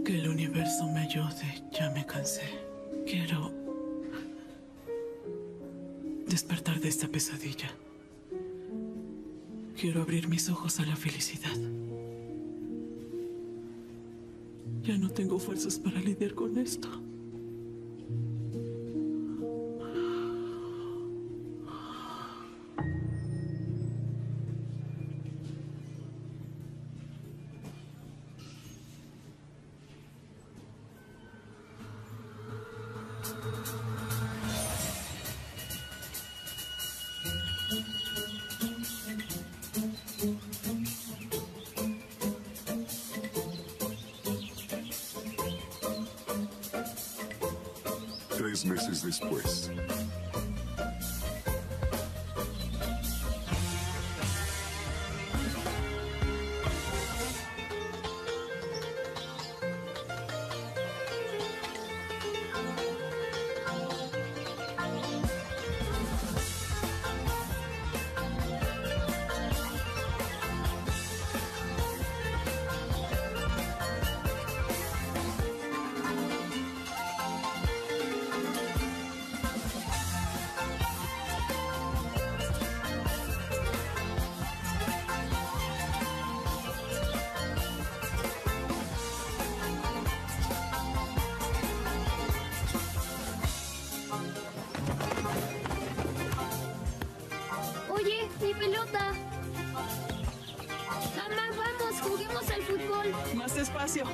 Que el universo me ayude. Ya me cansé. Quiero despertar de esta pesadilla. Quiero abrir mis ojos a la felicidad. Ya no tengo fuerzas para lidiar con esto. Tres meses después. Oye, mi pelota. Mamá, vamos, juguemos al fútbol. Más despacio.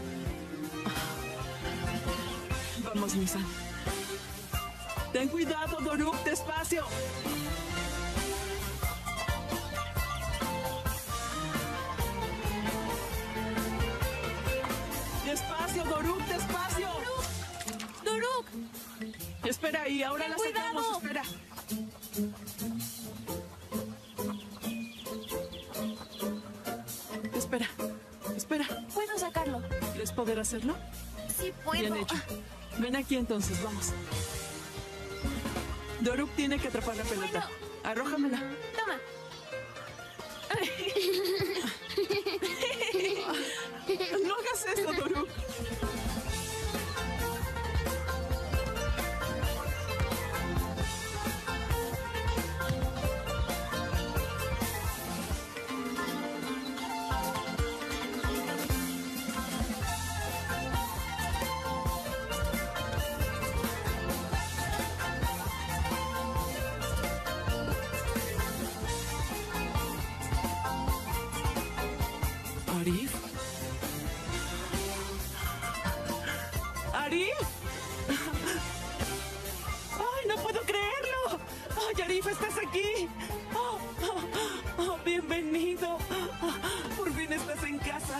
Vamos, Misa. Ten cuidado, Doruk, despacio. Despacio, Doruk, despacio. ¡Doruk! Espera ahí, ahora la ¡Cuidado! sacamos, espera. Espera, espera. ¿Puedo sacarlo? ¿Quieres poder hacerlo? Sí, puedo. Bien hecho. Ven aquí entonces, vamos. Doruk tiene que atrapar la pelota. Arrójamela. Toma. No hagas eso, Doruk. ¿Arif? ¿Arif? ¡Ay, no puedo creerlo! ¡Ay, Arif, estás aquí! ¡Bienvenido! Por fin estás en casa.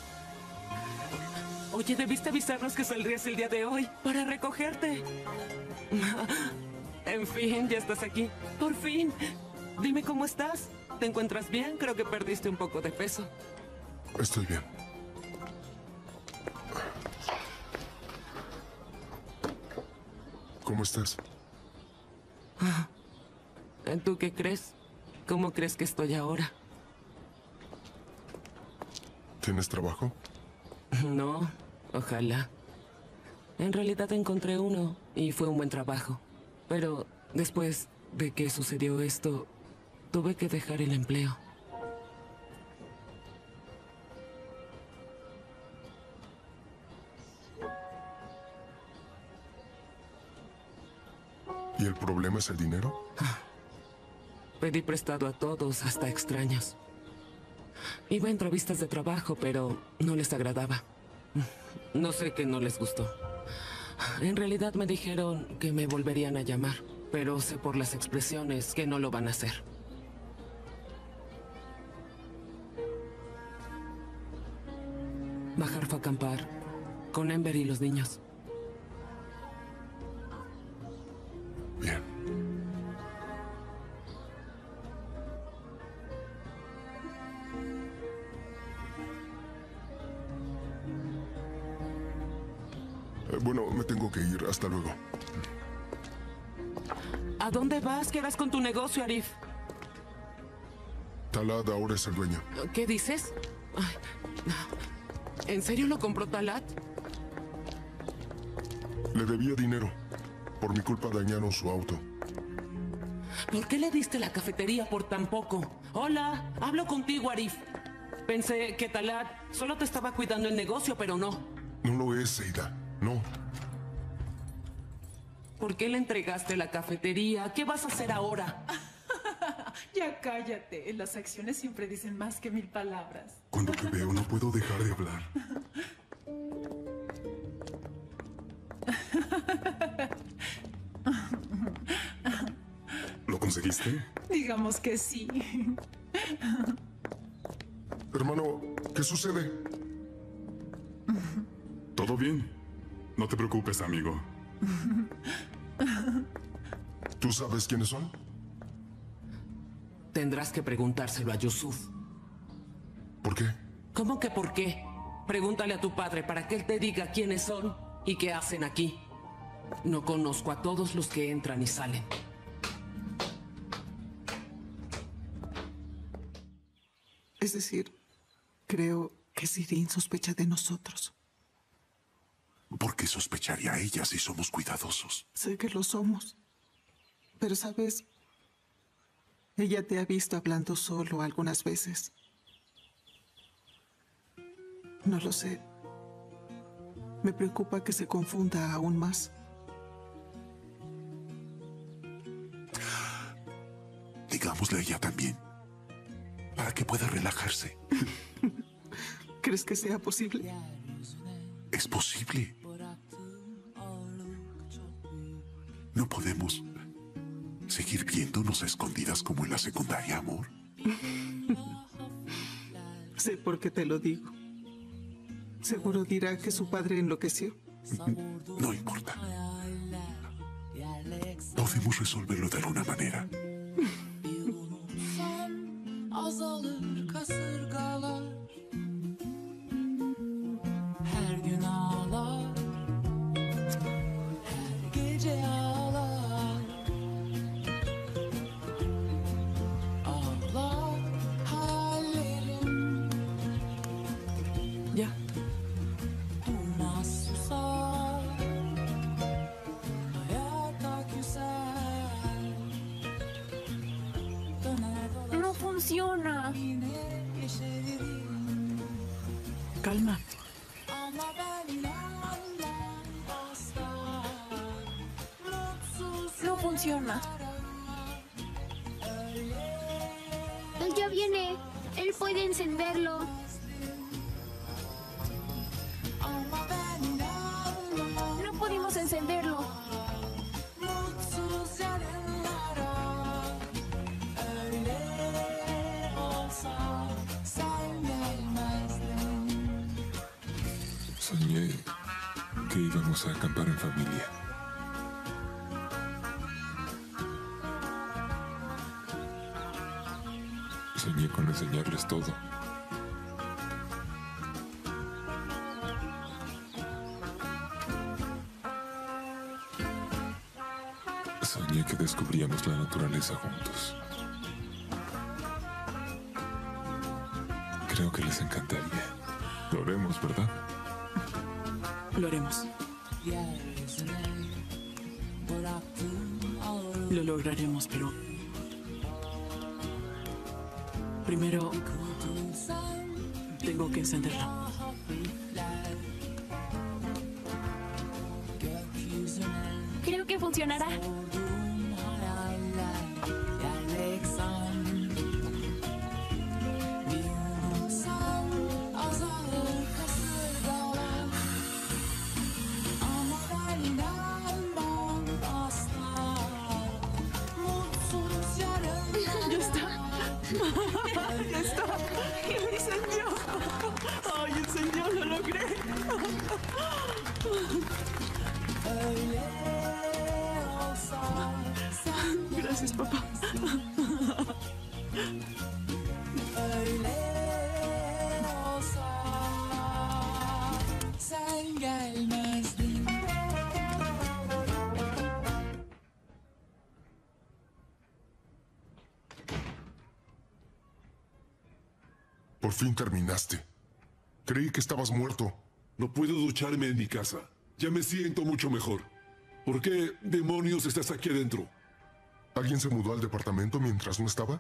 Oye, debiste avisarnos que saldrías el día de hoy para recogerte. En fin, ya estás aquí. Por fin. Dime cómo estás. ¿Te encuentras bien? Creo que perdiste un poco de peso. Estoy bien. ¿Cómo estás? ¿Tú qué crees? ¿Cómo crees que estoy ahora? ¿Tienes trabajo? No, ojalá. En realidad encontré uno y fue un buen trabajo. Pero después de que sucedió esto, tuve que dejar el empleo. ¿Y el problema es el dinero? Pedí prestado a todos, hasta extraños. Iba a entrevistas de trabajo, pero no les agradaba. No sé qué no les gustó. En realidad me dijeron que me volverían a llamar, pero sé por las expresiones que no lo van a hacer. Bajar fue a acampar con Ember y los niños. Bien. Bueno, me tengo que ir. Hasta luego. ¿A dónde vas? ¿Qué harás con tu negocio, Arif? Talad ahora es el dueño. ¿Qué dices? Ay, ¿En serio lo compró Talat? Le debía dinero. Por mi culpa dañaron su auto. ¿Por qué le diste la cafetería por tan poco? Hola, hablo contigo, Arif. Pensé que Talat solo te estaba cuidando el negocio, pero no. No lo es, Seida. No. ¿Por qué le entregaste la cafetería? ¿Qué vas a hacer ahora? Ya cállate. Las acciones siempre dicen más que 1000 palabras. Cuando te veo no puedo dejar de hablar. ¿Lo conseguiste? Digamos que sí. Hermano, ¿qué sucede? ¿Todo bien? No te preocupes, amigo. ¿Tú sabes quiénes son? Tendrás que preguntárselo a Yusuf. ¿Por qué? ¿Cómo que por qué? Pregúntale a tu padre para que él te diga quiénes son y qué hacen aquí. No conozco a todos los que entran y salen. Es decir, creo que Sirin sospecha de nosotros. ¿Por qué sospecharía ella si somos cuidadosos? Sé que lo somos. Pero, ¿sabes? Ella te ha visto hablando solo algunas veces. No lo sé. Me preocupa que se confunda aún más. Digámosle a ella también, para que pueda relajarse. ¿Crees que sea posible? Es posible. No podemos seguir viéndonos a escondidas como en la secundaria, amor. Sé por qué te lo digo. Seguro dirá que su padre enloqueció. No importa. Podemos resolverlo de alguna manera. Azalır kasırgalar, her gün ağlar, her gece ağlar, ağlar hayallerim, Ya. durmaz susar, hayata küser, döner dolaşır. No funciona. Calma. Ama ben inanmam asla. Mutsuz No funciona. Él ya viene. Él puede encenderlo. ama ben inanmam. No pudimos encenderlo. Mutsuz yarınlara. Öyle olsa sen gelmezdin. Soñé que íbamos a acampar en familia. Soñé con enseñarles todo. Soñé que descubríamos la naturaleza juntos. Creo que les encantaría. Lo haremos, ¿verdad? Lo haremos. Yeryüzüne bıraktım ağır Lo lograremos, pero... Primero, kurtulsam tengo que encenderlo. hafifler. Gökyüzüne Creo que funcionará. vurdum hayaller yerlek sandım. Bir unutsam azalır kasırgalar. Ama ben inanmam asla. Mutsuz yarınlara. ¡Ya está! ¡Ya está! ¡Incendió! ¡Ay, incendió! ¡Lo logré! Öyle olsa sen Gracias, papá. öyle olsa sen gelmezdin. Por fin terminaste. Creí que estabas muerto. No puedo ducharme en mi casa. Ya me siento mucho mejor. ¿Por qué demonios estás aquí adentro? ¿Alguien se mudó al departamento mientras no estaba?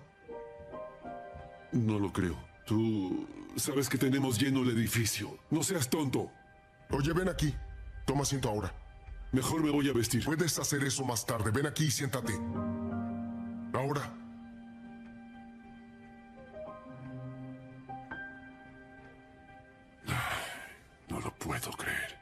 No lo creo. Tú sabes que tenemos lleno el edificio. No seas tonto. Oye, ven aquí. Toma asiento ahora. Mejor me voy a vestir. Puedes hacer eso más tarde. Ven aquí y siéntate. Ahora. No lo puedo creer.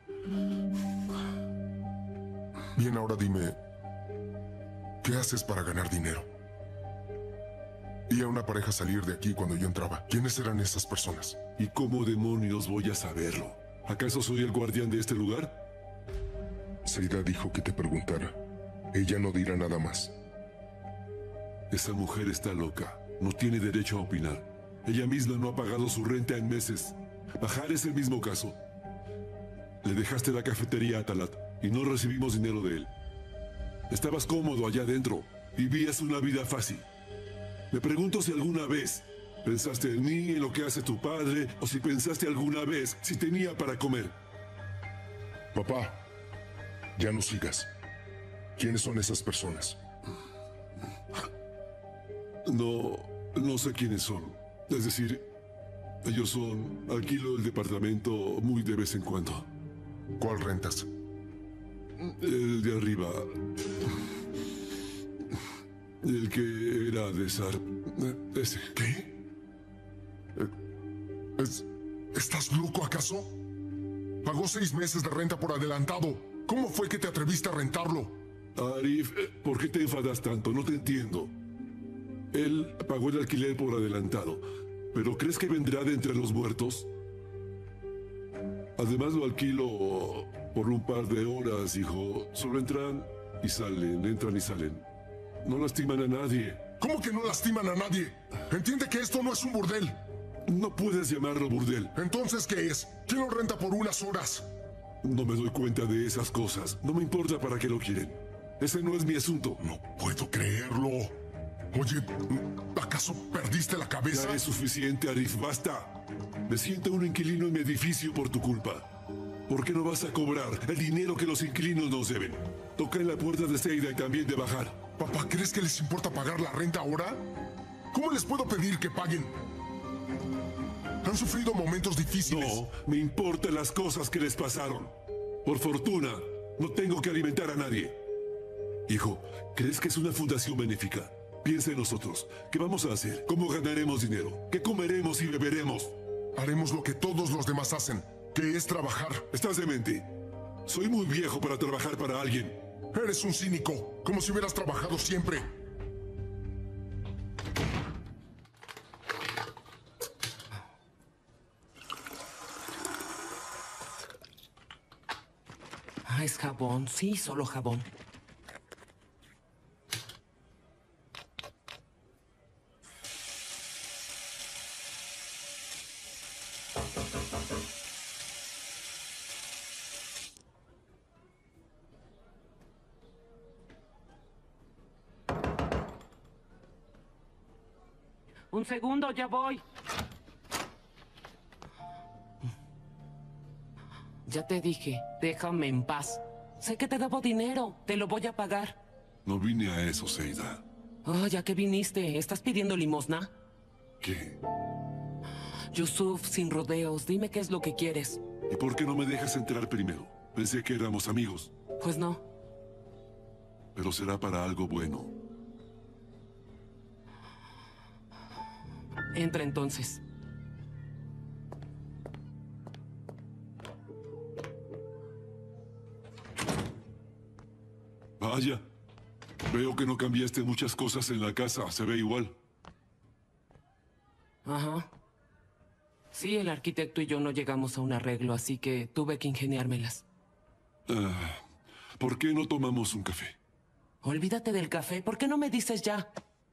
Bien, ahora dime, ¿qué haces para ganar dinero? Vi a una pareja salir de aquí cuando yo entraba. ¿Quiénes eran esas personas? ¿Y cómo demonios voy a saberlo? ¿Acaso soy el guardián de este lugar? Seida dijo que te preguntara. Ella no dirá nada más. Esa mujer está loca. No tiene derecho a opinar. Ella misma no ha pagado su renta en meses. Bajar es el mismo caso. Le dejaste la cafetería a Talat y no recibimos dinero de él. Estabas cómodo allá adentro. Vivías una vida fácil. Me pregunto si alguna vez pensaste en mí, en lo que hace tu padre, o si pensaste alguna vez si tenía para comer. Papá, ya no sigas. ¿Quiénes son esas personas? No sé quiénes son. Es decir, ellos son... Alquilo el departamento muy de vez en cuando. ¿Cuál rentas? El de arriba. El que era de Sarp. Ese. ¿Qué? ¿Estás loco acaso? Pagó 6 meses de renta por adelantado. ¿Cómo fue que te atreviste a rentarlo? Arif, ¿por qué te enfadas tanto? No te entiendo. Él pagó el alquiler por adelantado. ¿Pero crees que vendrá de entre los muertos? Además lo alquilo por un par de horas, hijo. Solo entran y salen. No lastiman a nadie. ¿Cómo que no lastiman a nadie? Entiende que esto no es un burdel. No puedes llamarlo burdel. ¿Entonces qué es? ¿Quién lo renta por unas horas? No me doy cuenta de esas cosas. No me importa para qué lo quieren. Ese no es mi asunto. No puedo creerlo. Oye, ¿acaso perdiste la cabeza? Ya es suficiente, Arif. Basta. Me siento un inquilino en mi edificio por tu culpa. ¿Por qué no vas a cobrar el dinero que los inquilinos nos deben? Toca en la puerta de Seida y también de Bajar. Papá, ¿crees que les importa pagar la renta ahora? ¿Cómo les puedo pedir que paguen? Han sufrido momentos difíciles. No, me importan las cosas que les pasaron. Por fortuna, no tengo que alimentar a nadie. Hijo, ¿crees que es una fundación benéfica? Piensa en nosotros. ¿Qué vamos a hacer? ¿Cómo ganaremos dinero? ¿Qué comeremos y beberemos? Haremos lo que todos los demás hacen, que es trabajar. Estás demente. Soy muy viejo para trabajar para alguien. Eres un cínico, como si hubieras trabajado siempre. Ah, es jabón. Sí, solo jabón. Un segundo, ya voy. Ya te dije, déjame en paz. Sé que te debo dinero, te lo voy a pagar. No vine a eso, Seida. Oh, ya que viniste, ¿estás pidiendo limosna? ¿Qué? Yusuf, sin rodeos, dime qué es lo que quieres. ¿Y por qué no me dejas entrar primero? Pensé que éramos amigos. Pues no. Pero será para algo bueno. Entra entonces. Vaya. Veo que no cambiaste muchas cosas en la casa. Se ve igual. Ajá. Sí, el arquitecto y yo no llegamos a un arreglo, así que tuve que ingeniármelas. ¿Por qué no tomamos un café? Olvídate del café. ¿Por qué no me dices ya?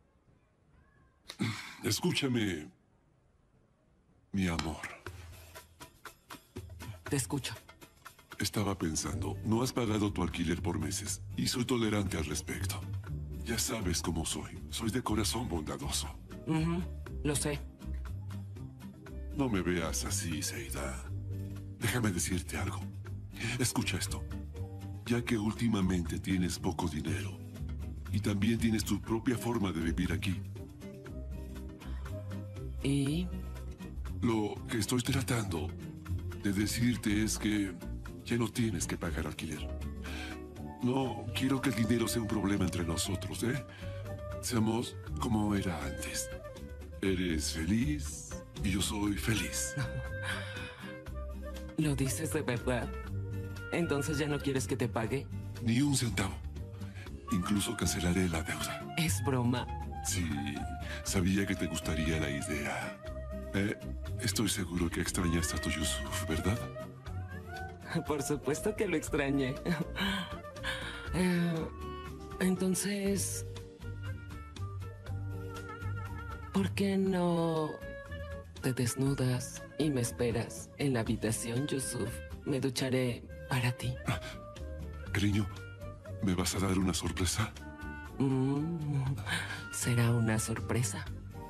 Escúchame, mi amor. Te escucho. Estaba pensando, no has pagado tu alquiler por meses y soy tolerante al respecto. Ya sabes cómo soy. Soy de corazón bondadoso. Lo sé. No me veas así, Seida. Déjame decirte algo. Escucha esto. Ya que últimamente tienes poco dinero y también tienes tu propia forma de vivir aquí. ¿Y? Lo que estoy tratando de decirte es que ya no tienes que pagar alquiler. No quiero que el dinero sea un problema entre nosotros, ¿eh? Seamos como era antes. Eres feliz y yo soy feliz. ¿Lo dices de verdad? ¿Entonces ya no quieres que te pague? Ni un centavo. Incluso cancelaré la deuda. Es broma. Sí, sabía que te gustaría la idea. Estoy seguro que extrañaste a tu Yusuf, ¿verdad? Por supuesto que lo extrañé. Entonces, ¿por qué no te desnudas y me esperas en la habitación, Yusuf? Me ducharé para ti. Cariño, ¿me vas a dar una sorpresa? Será una sorpresa.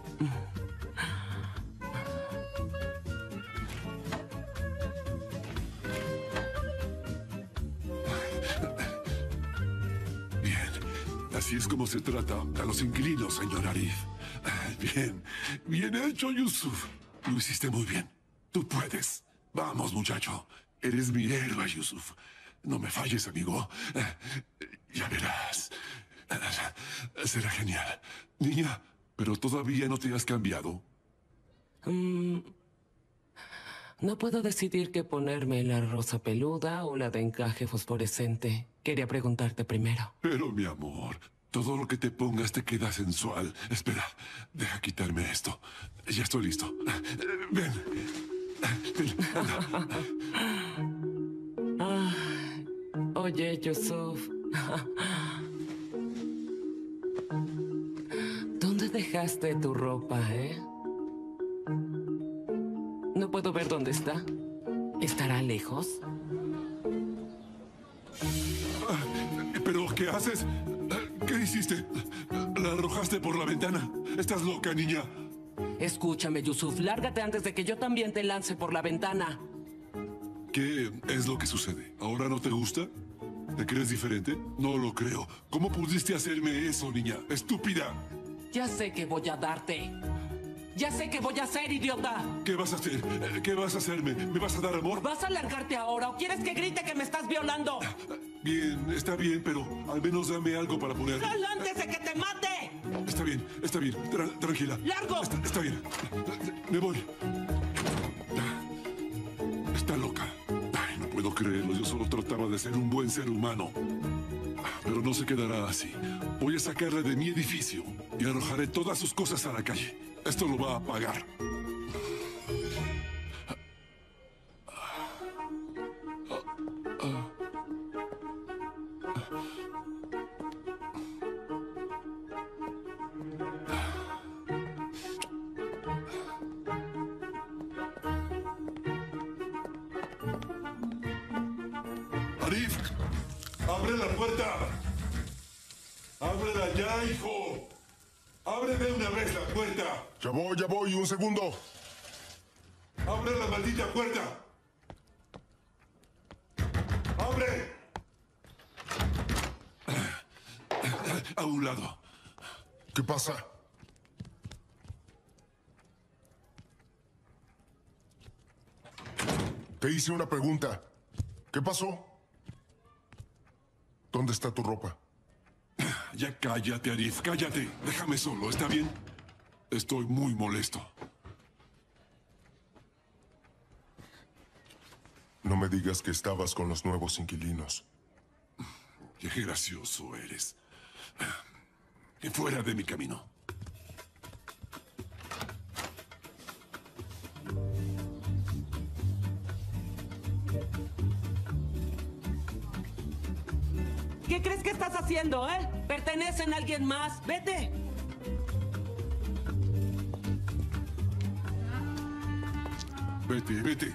Así es como se trata a los inquilinos, señor Arif. Bien, bien hecho, Yusuf. Lo hiciste muy bien. Tú puedes. Vamos, muchacho. Eres mi héroe, Yusuf. No me falles, amigo. Ya verás. Será genial. Niña, pero todavía no te has cambiado. No puedo decidir qué ponerme, la rosa peluda o la de encaje fosforescente. Quería preguntarte primero. Pero, mi amor, todo lo que te pongas te queda sensual. Espera, deja quitarme esto. Ya estoy listo. Ven. Ven, anda. Oye, Yusuf. ¿Dónde dejaste tu ropa, No puedo ver dónde está. ¿Estará lejos? ¿Pero qué haces? ¿Qué hiciste? ¿La arrojaste por la ventana? ¿Estás loca, niña? Escúchame, Yusuf. Lárgate antes de que yo también te lance por la ventana. ¿Qué es lo que sucede? ¿Ahora no te gusta? ¿Te crees diferente? No lo creo. ¿Cómo pudiste hacerme eso, niña? ¡Estúpida! Ya sé que voy a darte. Ya sé qué voy a hacer, idiota. ¿Qué vas a hacer? ¿Qué vas a hacerme? ¿Me vas a dar amor? ¿Vas a largarte ahora o quieres que grite que me estás violando? Bien, está bien, pero al menos dame algo para poner. ¡Sal antes de que te mate! Está bien, está bien. Tranquila. ¡Largo! Está bien. Me voy. Está loca. Ay, no puedo creerlo. Yo solo trataba de ser un buen ser humano. Pero no se quedará así. Voy a sacarla de mi edificio y arrojaré todas sus cosas a la calle. Esto lo va a pagar. Arif, abre la puerta. Ábrela ya, hijo. ¡Abre de una vez la puerta! Ya voy, un segundo. ¡Abre la maldita puerta! ¡Abre! A un lado. ¿Qué pasa? Te hice una pregunta. ¿Qué pasó? ¿Dónde está tu ropa? Ya cállate, Arif, cállate. Déjame solo, ¿está bien? Estoy muy molesto. No me digas que estabas con los nuevos inquilinos. Qué gracioso eres. Fuera de mi camino. ¿Qué crees que estás haciendo, ¿Pertenecen a alguien más? ¡Vete! Vete.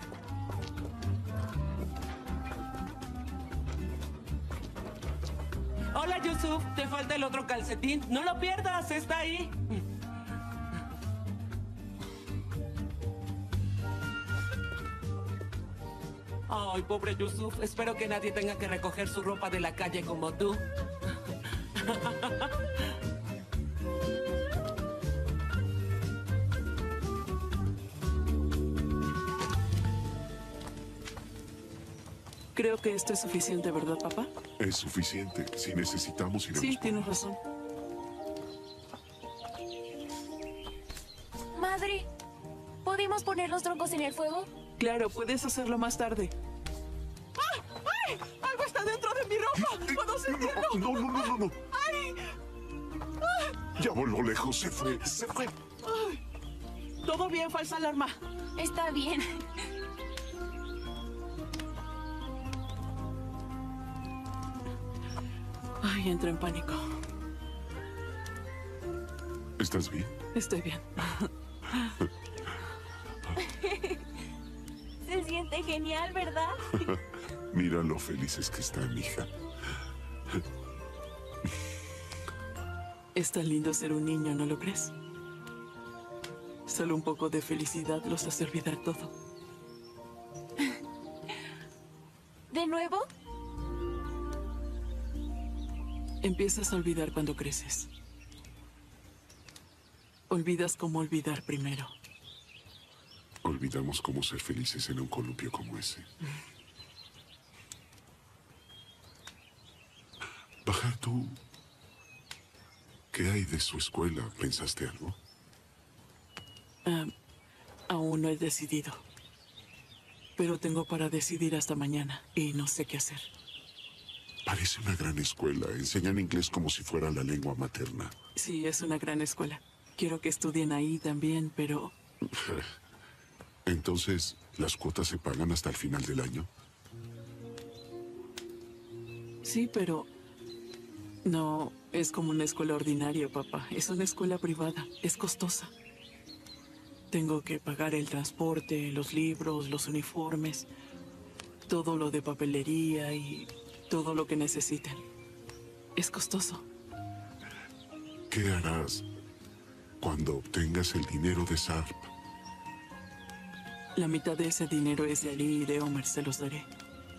Hola, Yusuf. Te falta el otro calcetín. No lo pierdas, está ahí. Ay, pobre Yusuf. Espero que nadie tenga que recoger su ropa de la calle como tú. Creo que esto es suficiente, ¿verdad, papá? Es suficiente. Si necesitamos, iremos. Sí, por- tienes razón. Madre, ¿podemos poner los troncos en el fuego? Claro, puedes hacerlo más tarde. ¡Ay! ¡Ay! ¡Algo está dentro de mi ropa! ¡Puedo sentirlo! No. ¡Ay! Ya voló lejos. Se fue. Se fue. ¡Ay! Todo bien, falsa alarma. Está bien. Ay, entré en pánico. ¿Estás bien? Estoy bien. Se siente genial, ¿verdad? Mira lo felices que están, hija. Es tan lindo ser un niño, ¿no lo crees? Solo un poco de felicidad los hace olvidar todo. ¿De nuevo? Empiezas a olvidar cuando creces. Olvidas cómo olvidar primero. Olvidamos cómo ser felices en un columpio como ese. Bajar, tú. ¿Qué hay de su escuela? ¿Pensaste algo? Aún no he decidido. Pero tengo para decidir hasta mañana y no sé qué hacer. Parece una gran escuela. Enseñan inglés como si fuera la lengua materna. Sí, es una gran escuela. Quiero que estudien ahí también, pero Entonces, ¿las cuotas se pagan hasta el final del año? sí, pero no es como una escuela ordinaria, papá. Es una escuela privada. Es costosa. Tengo que pagar el transporte, los libros, los uniformes, todo lo de papelería y todo lo que necesiten. Es costoso. ¿Qué harás cuando obtengas el dinero de Sarp? La mitad de ese dinero es de Ali y de Homer, se los daré.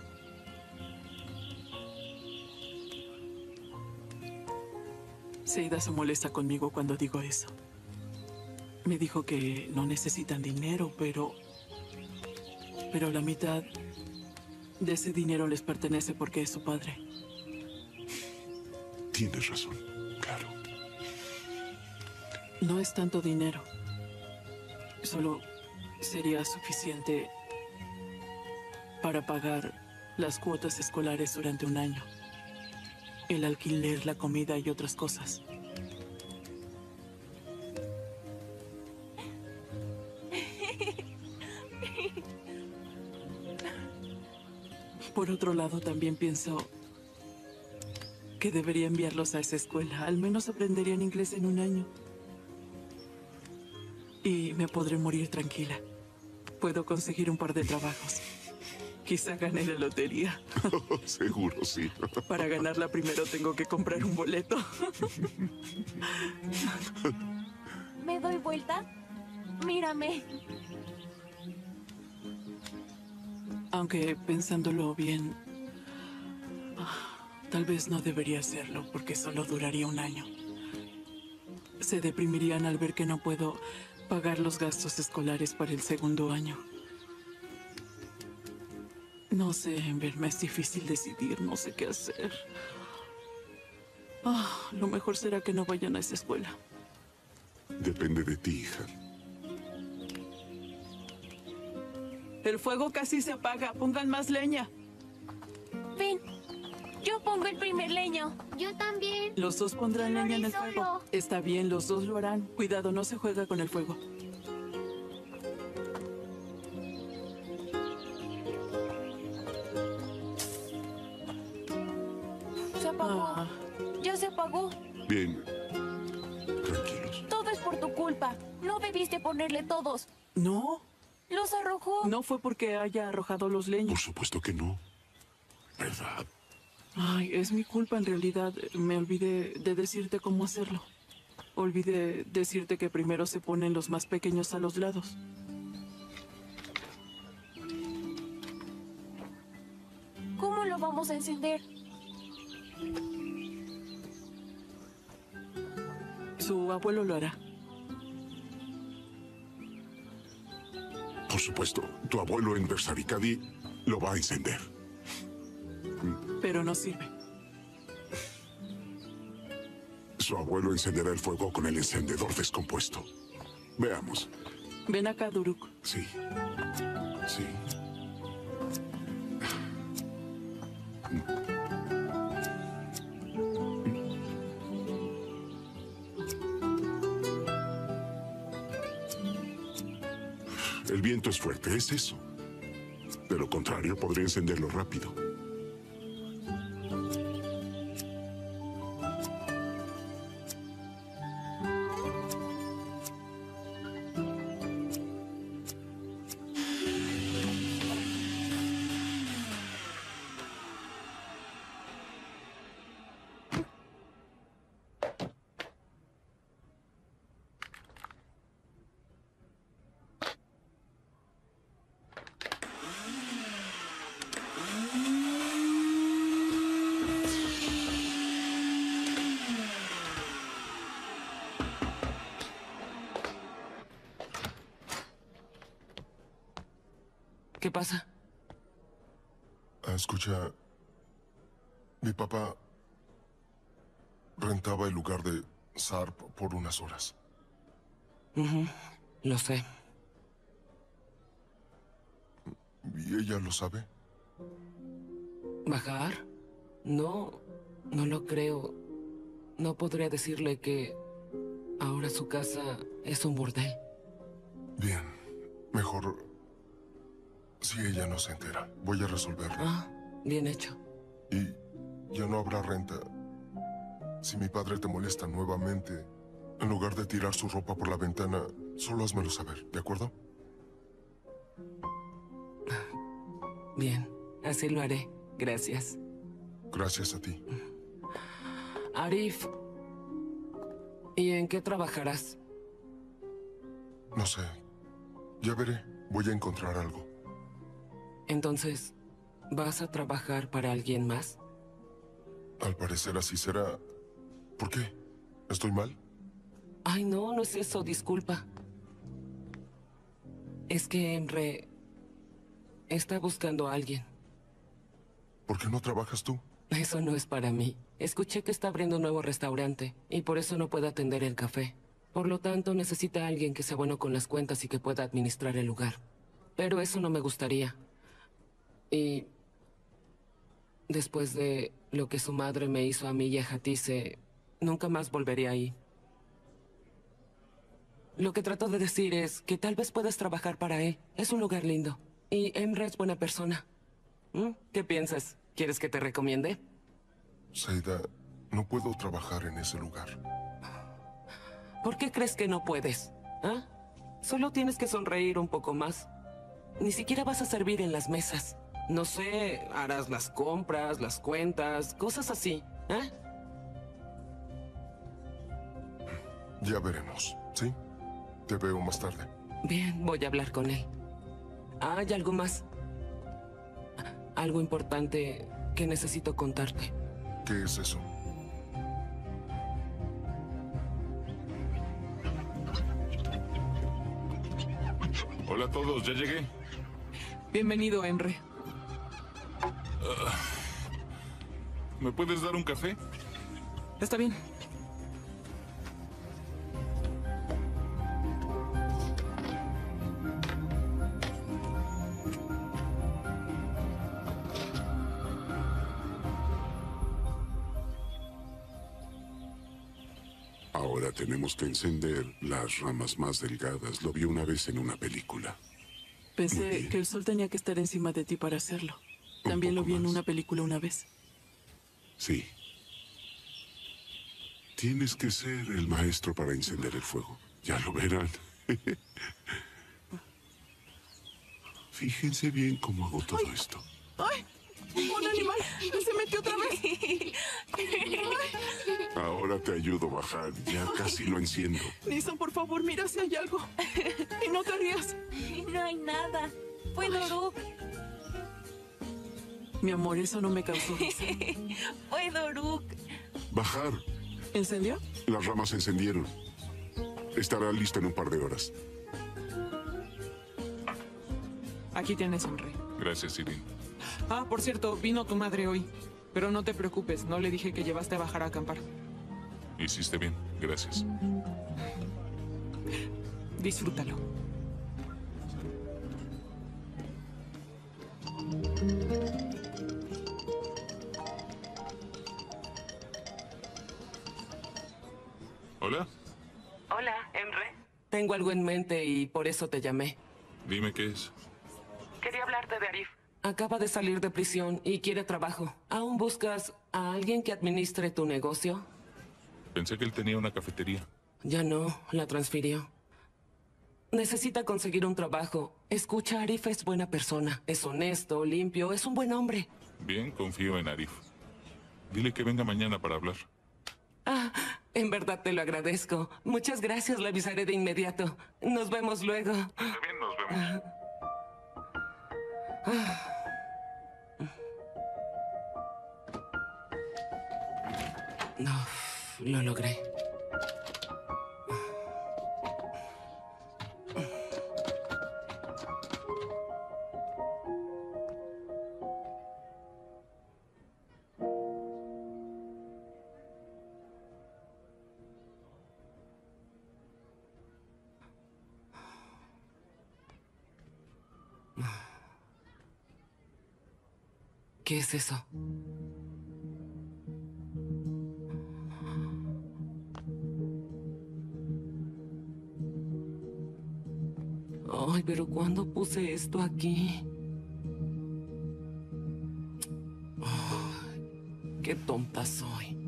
Seida se molesta conmigo cuando digo eso. Me dijo que no necesitan dinero, pero la mitad de ese dinero les pertenece porque es su padre. Tienes razón, claro. No es tanto dinero. Solo sería suficiente para pagar las cuotas escolares durante un año. El alquiler, la comida y otras cosas. Por otro lado, también pienso que debería enviarlos a esa escuela. Al menos aprenderían inglés en un año. Y me podré morir tranquila. Puedo conseguir un par de trabajos. Quizá gane la lotería. Seguro, sí. Para ganarla primero tengo que comprar un boleto. ¿Me doy vuelta? Mírame. Aunque pensándolo bien, tal vez no debería hacerlo porque solo duraría un año. Se deprimirían al ver que no puedo pagar los gastos escolares para el segundo año. No sé, Ember, me es difícil decidir, no sé qué hacer. Lo mejor será que no vayan a esa escuela. Depende de ti, hija. El fuego casi se apaga, pongan más leña. Ven, yo pongo el primer leño. Yo también. Los dos pondrán Lo leña haré en el solo. fuego. Está bien, los dos lo harán. Cuidado, no se juega con el fuego. Se apagó. Ya se apagó. Bien. Tranquilos. Todo es por tu culpa. No debiste ponerle todos. No, Los arrojó. no fue porque haya arrojado los Por leños. supuesto que no. ¿Verdad? Ay, es mi culpa en realidad. Me olvidé de decirte cómo hacerlo. Olvidé decirte que primero se ponen los más pequeños a los lados. lo vamos a encender? Su abuelo lo hará. Por supuesto, tu abuelo en Versaricadi lo va a encender. Pero no sirve. Su abuelo encenderá el fuego con el encendedor descompuesto. Veamos. Ven acá, Duruk. Sí. Sí. El viento es fuerte, es eso. De lo contrario, podría encenderlo rápido. ¿Qué pasa? Escucha, mi papá rentaba el lugar de Sarp por unas horas. Lo sé. ¿Y ella lo sabe? ¿Bajar? No, no lo creo. No podría decirle que ahora su casa es un burdel. Bien, mejor si ella no se entera. Voy a resolverlo. Ah, bien hecho. Y ya no habrá renta. Si mi padre te molesta nuevamente, en lugar de tirar su ropa por la ventana, solo házmelo saber, ¿de acuerdo? Bien, así lo haré. Gracias. Gracias a ti. Arif, ¿y en qué trabajarás? No sé. Ya veré. Voy a encontrar algo. Entonces, ¿vas a trabajar para alguien más? Al parecer así será. ¿Por qué? ¿Estoy mal? Ay, no, no es eso, disculpa. Es que Emre está buscando a alguien. ¿Por qué no trabajas tú? Eso no es para mí. Escuché que está abriendo un nuevo restaurante y por eso no puede atender el café. Por lo tanto, necesita a alguien que sea bueno con las cuentas y que pueda administrar el lugar. Pero eso no me gustaría. Y después de lo que su madre me hizo a mí y a Hatice, nunca más volveré ahí. Lo que trato de decir es que tal vez puedas trabajar para él. Es un lugar lindo. Y Emre es buena persona. ¿Qué piensas? ¿Quieres que te recomiende? Seida, no puedo trabajar en ese lugar. ¿Por qué crees que no puedes? ¿Ah? Solo tienes que sonreír un poco más. Ni siquiera vas a servir en las mesas. No sé, harás las compras, las cuentas, cosas así. ¿Eh? Ya veremos, ¿sí? Te veo más tarde. Bien, voy a hablar con él. ¿Hay algo más? Algo importante que necesito contarte. ¿Qué es eso? Hola a todos, ya llegué. Bienvenido, Emre. ¿Me puedes dar un café? Está bien. Ahora tenemos que encender las ramas más delgadas. Lo vi una vez en una película. Pensé que el sol tenía que estar encima de ti para hacerlo. También lo vi en una película una vez. Sí. Tienes que ser el maestro para encender el fuego. Ya lo verán. Fíjense bien cómo hago todo esto. ¡Ay! ¡Un animal! ¡Se metió otra vez! Ahora te ayudo a bajar. Ya casi lo enciendo. Nisan, por favor, mira si hay algo. Y no te rías. No hay nada. Fue Duruk. Mi amor, eso no me causó risa. Fue Doruk. Bajar. ¿Encendió? Las ramas se encendieron. Estará lista en un par de horas. Aquí tienes un rey. Gracias, Irene. Ah, por cierto, vino tu madre hoy. Pero no te preocupes, no le dije que llevaste a bajar a acampar. Hiciste bien. Gracias. Disfrútalo. Hola. Hola, Emre. Tengo algo en mente y por eso te llamé. Dime qué es. Quería hablarte de Arif. Acaba de salir de prisión y quiere trabajo. ¿Aún buscas a alguien que administre tu negocio? Pensé que él tenía una cafetería. Ya no, la transfirió. Necesita conseguir un trabajo. Escucha, Arif es buena persona. Es honesto, limpio, es un buen hombre. Bien, confío en Arif. Dile que venga mañana para hablar. Ah, en verdad te lo agradezco. Muchas gracias, le avisaré de inmediato. Nos vemos luego. Está bien, nos vemos. No, lo logré. ¿Qué es eso? Ay, pero ¿cuándo puse esto aquí? Ay, qué tonta soy.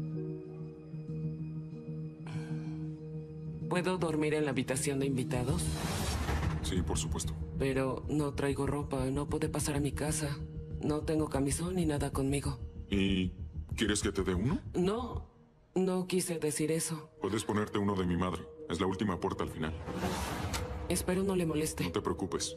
¿Puedo dormir en la habitación de invitados? Sí, por supuesto. Pero no traigo ropa, no puede pasar a mi casa. No tengo camisón ni nada conmigo. ¿Y quieres que te dé uno? No, no quise decir eso. Puedes ponerte uno de mi madre. Es la última puerta al final. Espero no le moleste. No te preocupes.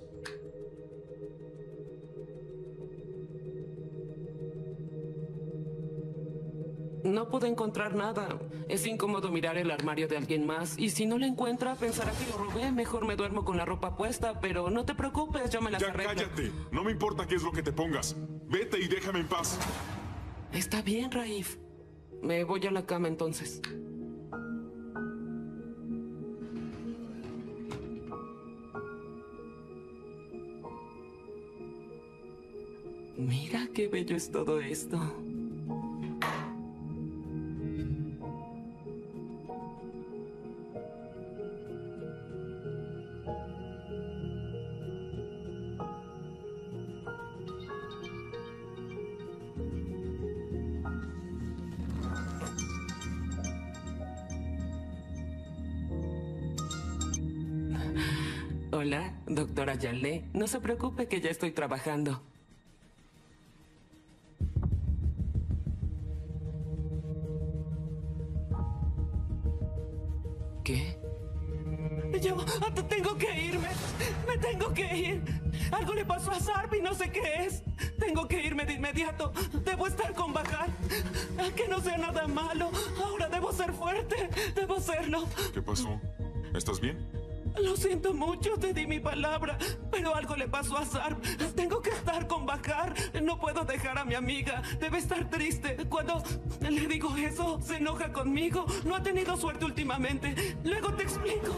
No pude encontrar nada. Es incómodo mirar el armario de alguien más. Y si no lo encuentra, pensará que lo robé. Mejor me duermo con la ropa puesta. Pero no te preocupes, yo me las ¡Ya arreglo. cállate! No me importa qué es lo que te pongas. Vete y déjame en paz. Está bien, Raif. Me voy a la cama entonces. Mira qué bello es todo esto. Hola, doctora Yale. No se preocupe que ya estoy trabajando. ¿Qué? Yo tengo que irme. Me tengo que ir. Algo le pasó a Sarp y no sé qué es. Tengo que irme de inmediato. Debo estar con Bajar. Que no sea nada malo. Ahora debo ser fuerte. Debo serlo. ¿Qué pasó? ¿Estás bien? Lo siento mucho, te di mi palabra, pero algo le pasó a Sarp. Tengo que estar con Bajar. No puedo dejar a mi amiga. Debe estar triste. Cuando le digo eso, se enoja conmigo. No ha tenido suerte últimamente. Luego te explico.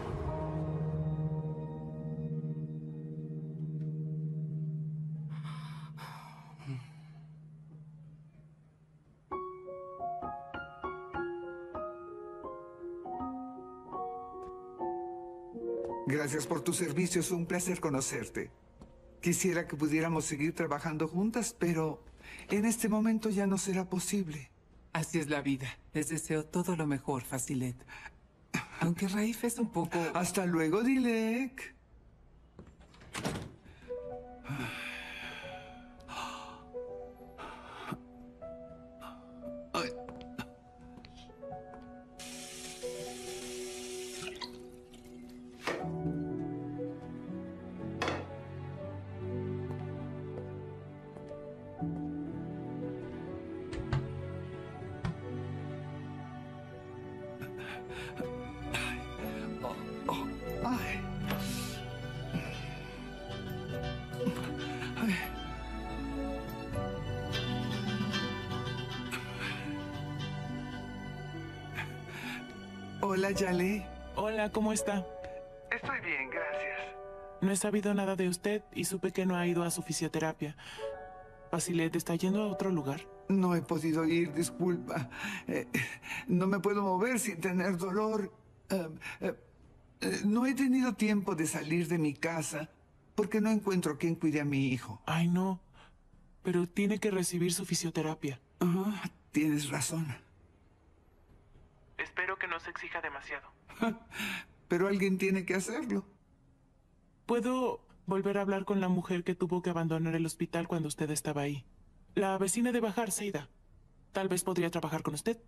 Gracias por tu servicio, es un placer conocerte. Quisiera que pudiéramos seguir trabajando juntas, pero en este momento ya no será posible. Así es la vida. Les deseo todo lo mejor, Facilet. Aunque Raif es un poco... Hasta luego, Dilek. Hola, Yale. Hola, ¿cómo está? Estoy bien, gracias. No he sabido nada de usted y supe que no ha ido a su fisioterapia. Basilet, ¿está yendo a otro lugar? No he podido ir, disculpa. No me puedo mover sin tener dolor. No he tenido tiempo de salir de mi casa porque no encuentro quien cuide a mi hijo. Ay, no. Pero tiene que recibir su fisioterapia. Tienes razón. Espero que no se exija demasiado. Pero alguien tiene que hacerlo. ¿Puedo volver a hablar con la mujer que tuvo que abandonar el hospital cuando usted estaba ahí? La vecina de Bajar, Seida. Tal vez podría trabajar con usted.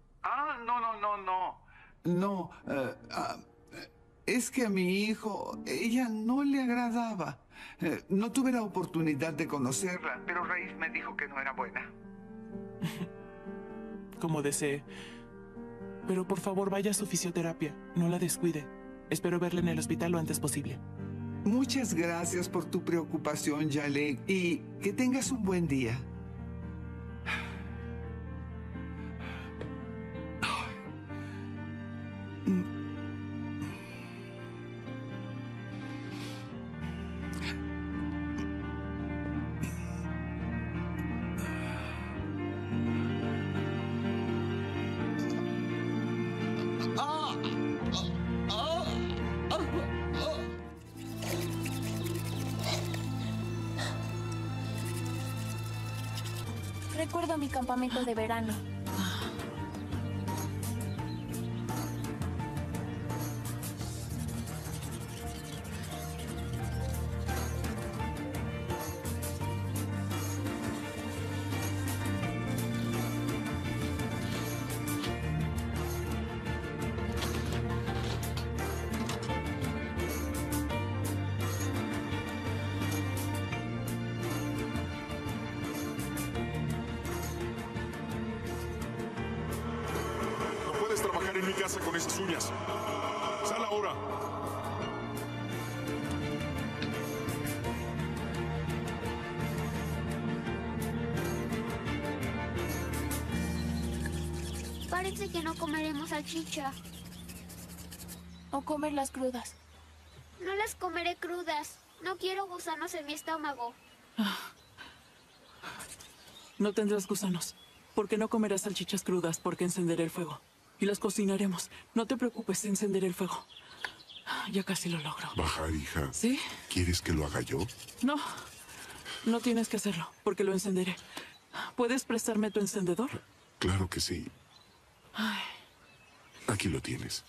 No, es que a mi hijo, ella no le agradaba. No tuve la oportunidad de conocerla, pero Raif me dijo que no era buena. Como desee. Pero por favor, vaya a su fisioterapia. No la descuide. Espero verla en el hospital lo antes posible. Muchas gracias por tu preocupación, Yale, y que tengas un buen día. Recuerdo mi campamento de verano. No puedes trabajar en mi casa con esas uñas. ¡Sal ahora! Parece que no comeremos salchicha. O comerlas crudas. No las comeré crudas. No quiero gusanos en mi estómago. No tendrás gusanos. Porque no comerás salchichas crudas, porque encenderé el fuego. Y las cocinaremos. No te preocupes, encenderé el fuego. Ya casi lo logro. Bajar, hija. ¿Sí? ¿Quieres que lo haga yo? No. No tienes que hacerlo, porque lo encenderé. ¿Puedes prestarme tu encendedor? Claro que sí. Ay, Aquí lo tienes.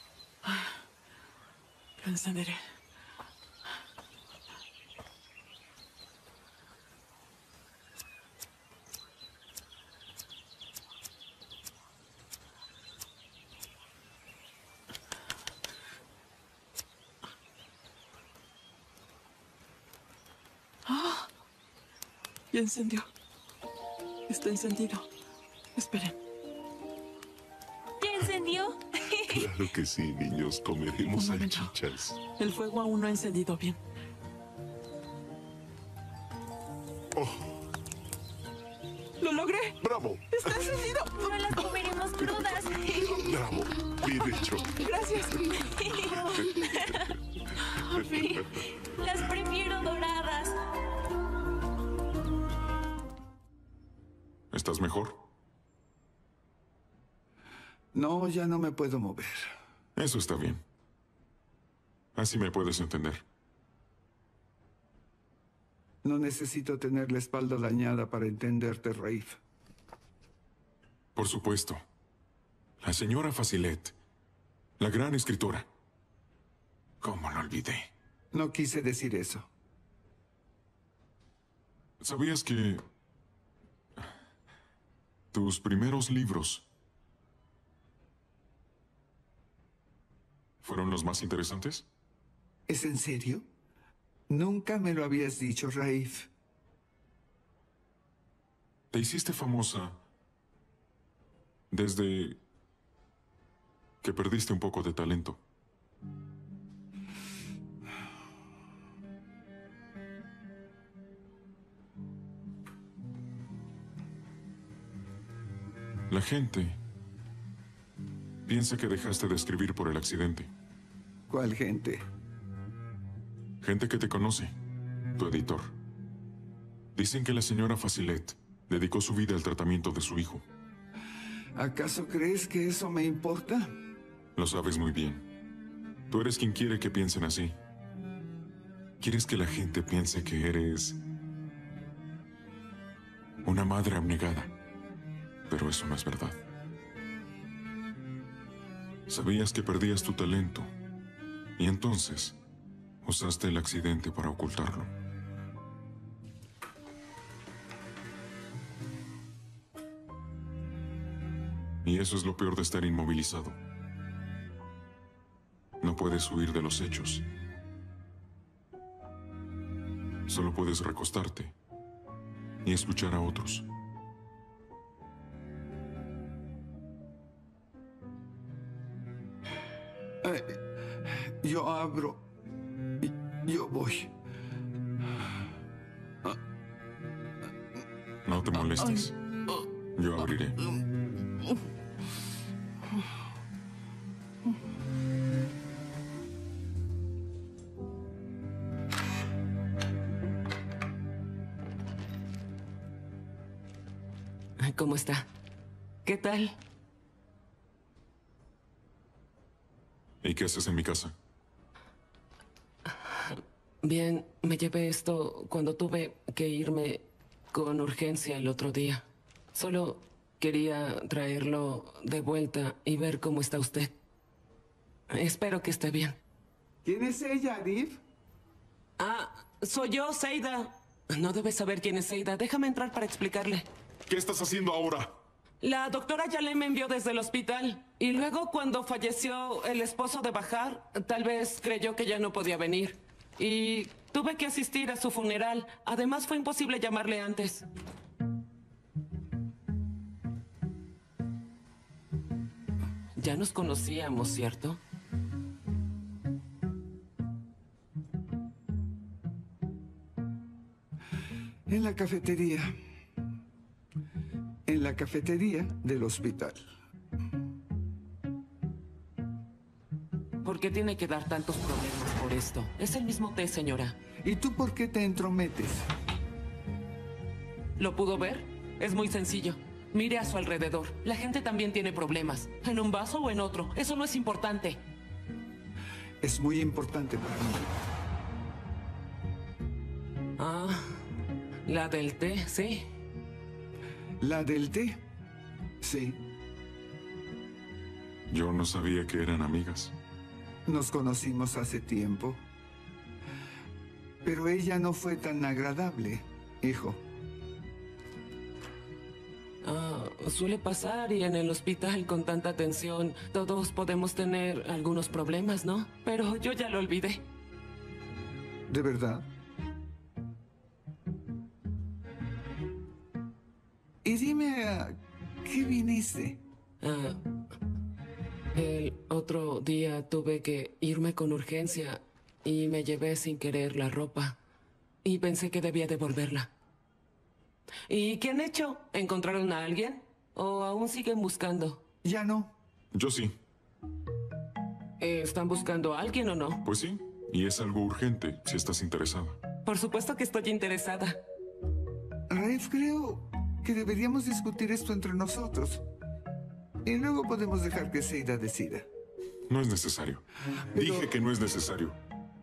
lo encenderé. Ya encendió. Está encendido. Esperen. ¿Ya encendió? Claro que sí, niños. Comeremos Un momento. salchichas. El fuego aún no ha encendido bien. ¡Lo logré! ¡Bravo! ¡Está encendido! No las comeremos crudas. ¡Bravo! Bien hecho. Gracias. Al fin. Las prefiero doradas. ¿Estás mejor? No, ya no me puedo mover. Eso está bien. Así me puedes entender. No necesito tener la espalda dañada para entenderte, Raif. Por supuesto. La señora Fasilet. La gran escritora. ¿Cómo lo olvidé? No quise decir eso. ¿Sabías que tus primeros libros fueron los más interesantes? ¿Es en serio? Nunca me lo habías dicho, Raif. Te hiciste famosa desde que perdiste un poco de talento. La gente piensa que dejaste de escribir por el accidente. ¿Cuál gente? Gente que te conoce. Tu editor. Dicen que la señora Facilet dedicó su vida al tratamiento de su hijo. ¿Acaso crees que eso me importa? Lo sabes muy bien. Tú eres quien quiere que piensen así. Quieres que la gente piense que eres una madre abnegada. Pero eso no es verdad. Sabías que perdías tu talento. Y entonces usaste el accidente para ocultarlo. Y eso es lo peor de estar inmovilizado. No puedes huir de los hechos. Solo puedes recostarte y escuchar a otros. Yo abro. Yo voy. No te molestes. Yo abriré. ¿Cómo está? ¿Qué tal? ¿Y qué haces en mi casa? Bien, me llevé esto cuando tuve que irme con urgencia el otro día. Solo quería traerlo de vuelta y ver cómo está usted. Espero que esté bien. ¿Quién es ella, Arif? Ah, soy yo, Seida. No debes saber quién es Seida. Déjame entrar para explicarle. ¿Qué estás haciendo ahora? La doctora Yalem me envió desde el hospital. Y luego, cuando falleció el esposo de Bahar, tal vez creyó que ya no podía venir. Y tuve que asistir a su funeral. Además, fue imposible llamarle antes. Ya nos conocíamos, ¿cierto? En la cafetería. En la cafetería del hospital. ¿Por qué tiene que dar tantos problemas por esto? Es el mismo té, señora. ¿Y tú por qué te entrometes? ¿Lo pudo ver? Es muy sencillo. Mire a su alrededor. La gente también tiene problemas. En un vaso o en otro. Eso no es importante. Es muy importante para mí. Ah, la del té, sí. ¿La del té? Sí. Yo no sabía que eran amigas. Nos conocimos hace tiempo. Pero ella no fue tan agradable, hijo. Ah, suele pasar y en el hospital con tanta atención todos podemos tener algunos problemas, ¿no? Pero yo ya lo olvidé. ¿De verdad? Y dime, ¿a qué viniste? El otro día tuve que irme con urgencia y me llevé sin querer la ropa. Y pensé que debía devolverla. ¿Y qué han hecho? ¿Encontraron a alguien? ¿O aún siguen buscando? Ya no. Yo sí. ¿Están buscando a alguien o no? Pues sí. Y es algo urgente, si estás interesada. Por supuesto que estoy interesada. Raif, creo que deberíamos discutir esto entre nosotros. Y luego podemos dejar que Seida decida. No es necesario. Dije que no es necesario.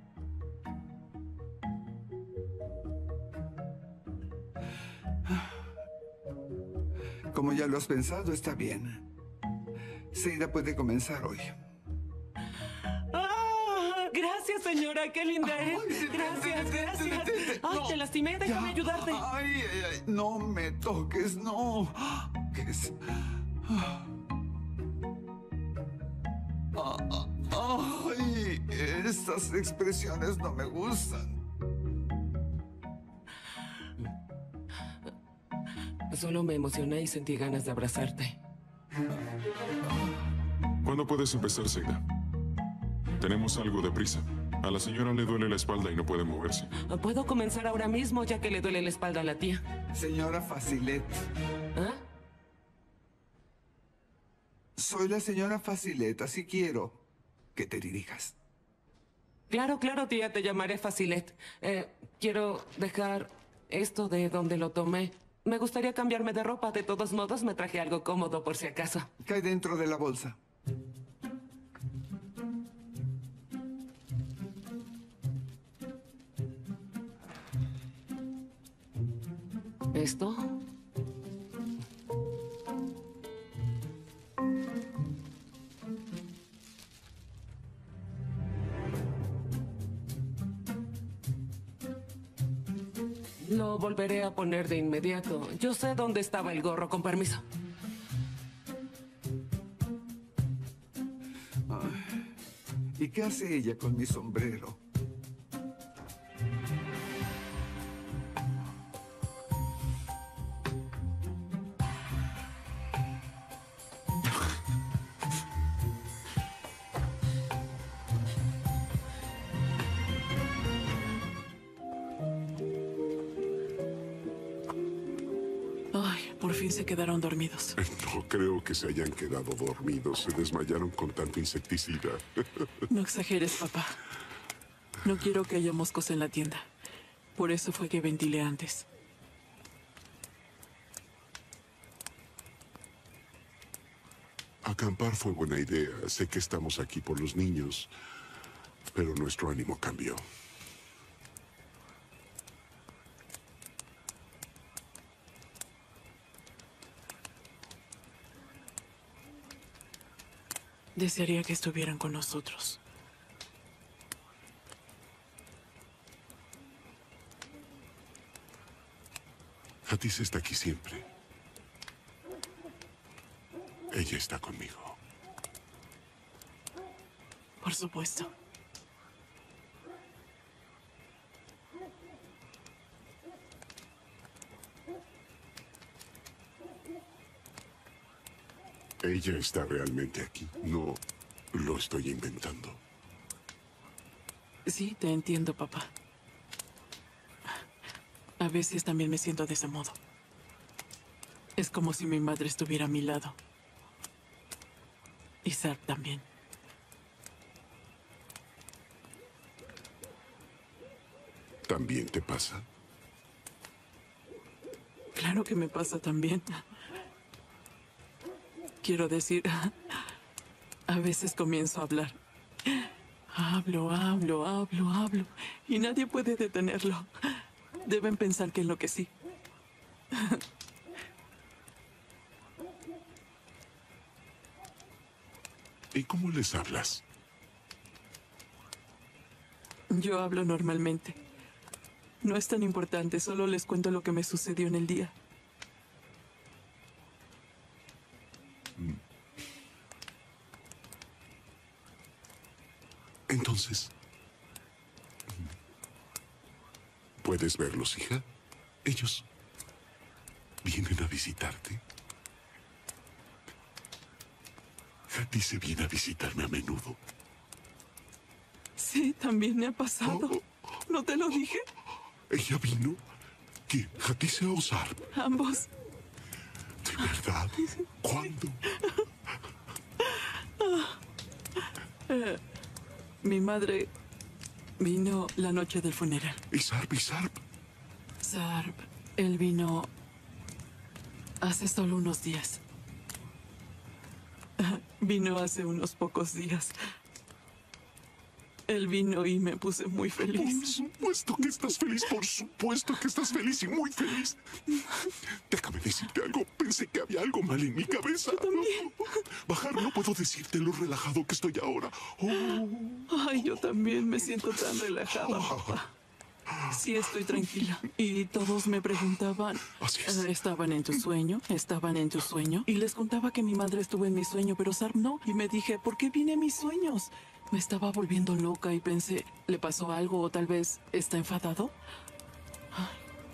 Como ya lo has pensado, está bien. Seida puede comenzar hoy. ¡Ah! Gracias, señora. ¡Qué linda es! Gracias, gracias. ¡Ay, te lastimé! Déjame ayudarte. Ay, no me toques, no. ¿Qué es? Ay, estas expresiones no me gustan. Solo me emocioné y sentí ganas de abrazarte. ¿Cuándo puedes empezar, Seida? Tenemos algo de prisa. A la señora le duele la espalda y no puede moverse. Puedo comenzar ahora mismo, ya que le duele la espalda a la tía. Señora Facilet. ¿Ah? Soy la señora Facilet, así quiero que te dirijas. Claro, claro, tía, te llamaré Facilet. Quiero dejar esto de donde lo tomé. Me gustaría cambiarme de ropa. De todos modos, me traje algo cómodo por si acaso. Cae dentro de la bolsa. ¿Esto? Lo volveré a poner de inmediato. Yo sé dónde estaba el gorro, con permiso. ¿Y qué hace ella con mi sombrero? Ay, por fin se quedaron dormidos. No creo que se hayan quedado dormidos. Se desmayaron con tanto insecticida. No exageres, papá. No quiero que haya moscos en la tienda. Por eso fue que ventilé antes. Acampar fue buena idea. Sé que estamos aquí por los niños, pero nuestro ánimo cambió. Desearía que estuvieran con nosotros. Hatis está aquí siempre. Ella está conmigo. Por supuesto. Ella está realmente aquí. No lo estoy inventando. Sí, te entiendo, papá. A veces también me siento de ese modo. Es como si mi madre estuviera a mi lado. Y Sarp también. ¿También te pasa? Claro que me pasa también. Quiero decir, a veces comienzo a hablar. Hablo, y nadie puede detenerlo. Deben pensar que enloquecí. ¿Y cómo les hablas? Yo hablo normalmente. No es tan importante, solo les cuento lo que me sucedió en el día. Entonces, ¿puedes verlos, hija? Ellos vienen a visitarte. Hatis se viene a visitarme a menudo. Sí, también me ha pasado. ¿No te lo dije? ¿Ella vino? ¿Quién? ¿Hatis o Sarp? Ambos. ¿De verdad? ¿Cuándo? Mi madre vino la noche del funeral. ¿Y Sarp? Sarp, él vino hace solo unos días. Vino hace unos pocos días. Él vino y me puse muy feliz. Por supuesto que estás feliz, por supuesto que estás feliz y muy feliz. Déjame decirte algo, pensé que había algo mal en mi cabeza. Yo también. Bajar, no puedo decirte lo relajado que estoy ahora. Ay, yo también me siento tan relajada, papá. Sí, estoy tranquila. Y todos me preguntaban, ¿estaban en tu sueño? ¿Estaban en tu sueño? Y les contaba que mi madre estuvo en mi sueño, pero Sarp no. Y me dije, ¿por qué vine a mis sueños? Me estaba volviendo loca y pensé, ¿le pasó algo o tal vez está enfadado? Ay.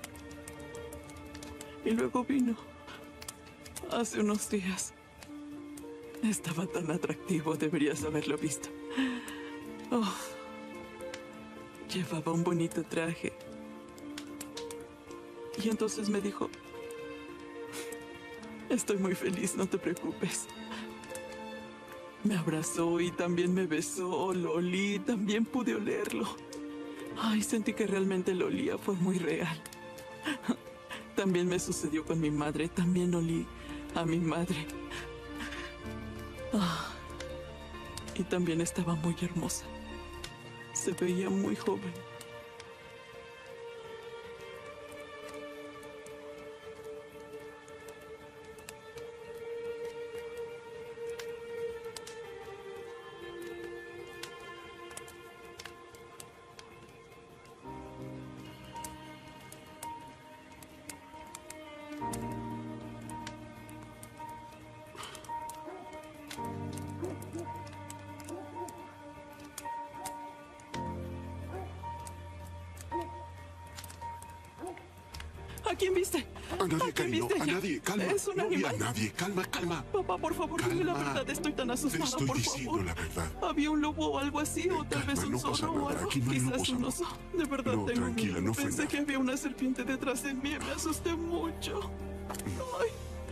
Y luego vino, hace unos días. Estaba tan atractivo, deberías haberlo visto. Oh. Llevaba un bonito traje. Y entonces me dijo, estoy muy feliz, no te preocupes. Me abrazó y también me besó, lo olí, también pude olerlo. Ay, sentí que realmente lo olía, fue muy real. También me sucedió con mi madre, también olí a mi madre. Y también estaba muy hermosa. Se veía muy joven. ¿A quién viste? A nadie, cariño, a ella? nadie. Calma. Es un No vi a animal. nadie. Calma, calma. Papá, por favor, dime la verdad. Estoy tan asustada, Te estoy por diciendo favor. la verdad. ¿Había un lobo o algo así? ¿O tal vez un no pasa zorro o nada. algo? Aquí no hay Quizás lobos, un amor. oso. De verdad No, tengo tranquila, miedo. no fue Pensé nada. que había una serpiente detrás de mí. Me asusté mucho. Ay.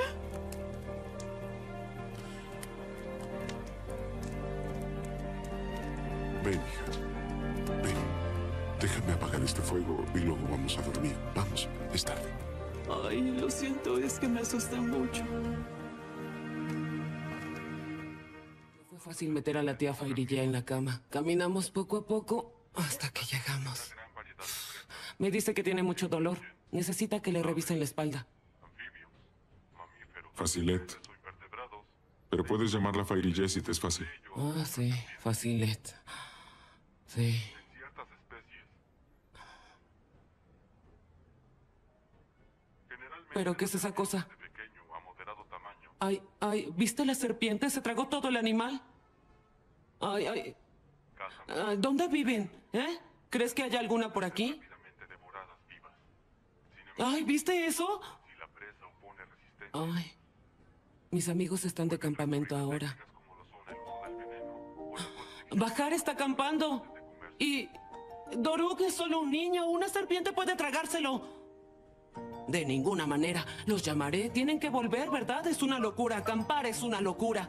Ven, hija. Ven. Déjame apagar este fuego y luego vamos a dormir. Vamos, es tarde. Ay, lo siento, es que me asusté mucho. No fue fácil meter a la tía Fairilla en la cama. Caminamos poco a poco hasta que llegamos. Me dice que tiene mucho dolor. Necesita que le revisen la espalda. Facilet. Pero puedes llamarla Fairille si te es fácil. Ah, sí, Facilet. Sí. ¿Pero qué es esa cosa? Ay, ay, ¿viste la serpiente? ¿Se tragó todo el animal? Ay, ay. Ay, ¿dónde viven? ¿Eh? ¿Crees que haya alguna por aquí? Ay, ¿viste eso? Ay. Mis amigos están de campamento ahora. Bajar está acampando. Y Doruk es solo un niño. Una serpiente puede tragárselo. De ninguna manera. Los llamaré. Tienen que volver, ¿verdad? Es una locura. Acampar es una locura.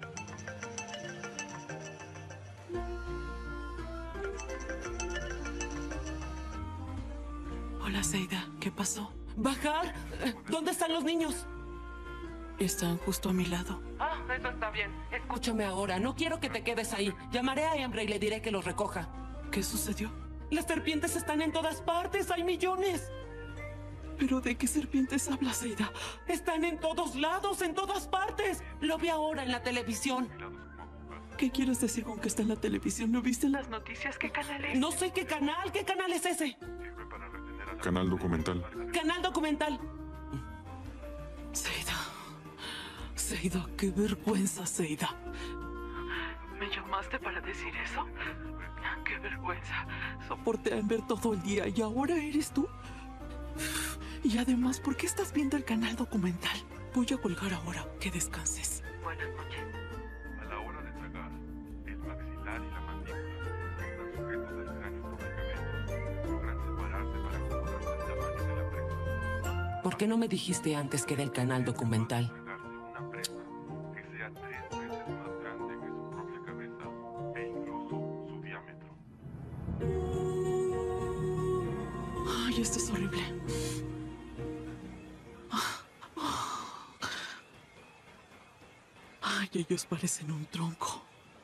Hola, Seida. ¿Qué pasó? ¿Bajar? ¿Dónde están los niños? Están justo a mi lado. Ah, eso está bien. Escúchame ahora. No quiero que te quedes ahí. Llamaré a Emre y le diré que los recoja. ¿Qué sucedió? Las serpientes están en todas partes. Hay millones. ¿Pero de qué serpientes hablas, Seida? Están en todos lados, en todas partes. Lo vi ahora en la televisión. ¿Qué quieres decir con que está en la televisión? ¿No viste en las noticias? ¿Qué canal es? No sé qué canal. ¿Qué canal es ese? Canal documental. Canal documental. Seida. Seida, qué vergüenza, Seida. ¿Me llamaste para decir eso? Qué vergüenza. Soporté a Ember todo el día y ahora eres tú. Y además, ¿por qué estás viendo el canal documental? Voy a colgar ahora. Que descanses. Buenas noches. A la hora de tragar, el maxilar y la mandíbula están sujetos al cráneo por ligamentos. Logran separarse para acomodar el tamaño de la presa. ¿Por qué no me dijiste antes que era el canal documental? Una presa que sea 3 veces más grande que su propia cabeza e incluso su diámetro. Ay, esto es horrible. Ay, ellos parecen un tronco.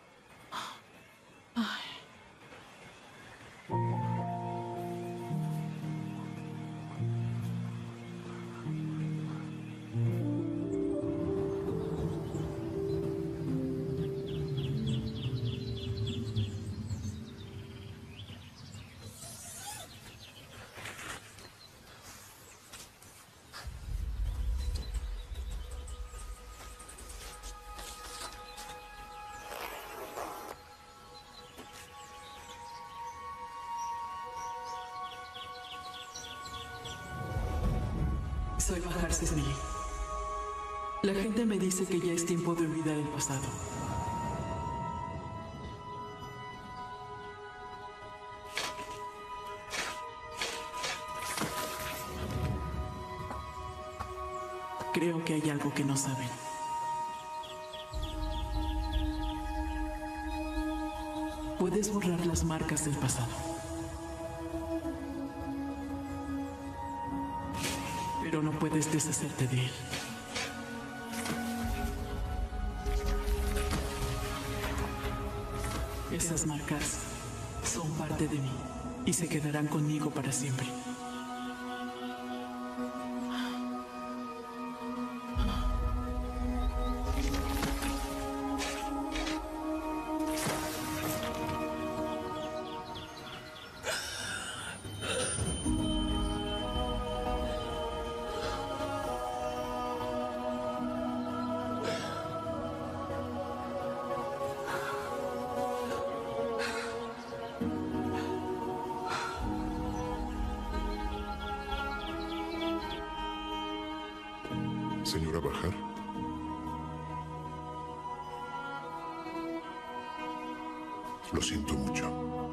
Ay. Soy Bahar Cesney. La gente me dice que ya es tiempo de olvidar el pasado. Creo que hay algo que no saben. Puedes borrar las marcas del pasado. Pero no puedes deshacerte de él. Esas marcas son parte de mí y se quedarán conmigo para siempre. Señora Bajar. Lo siento mucho.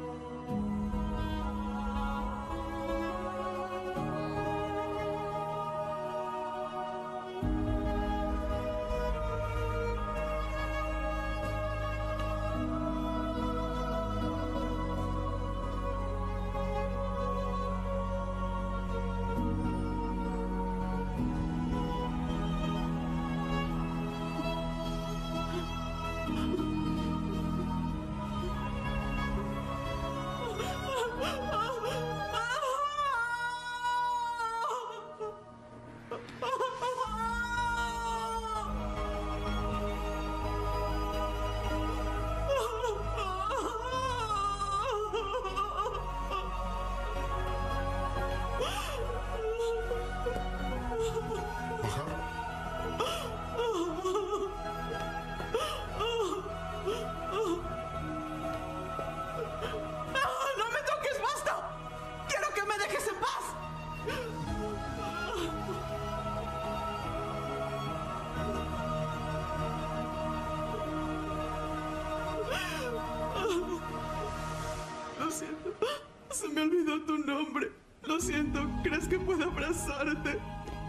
Se me olvidó tu nombre. Lo siento. ¿Crees que puedo abrazarte?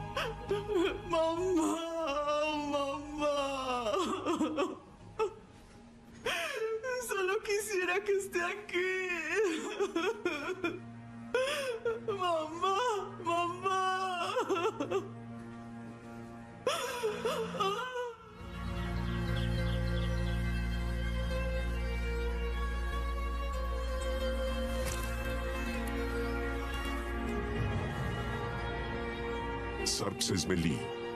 Mamá, mamá. Solo quisiera que esté aquí. Mamá, mamá. Sarpses Belli.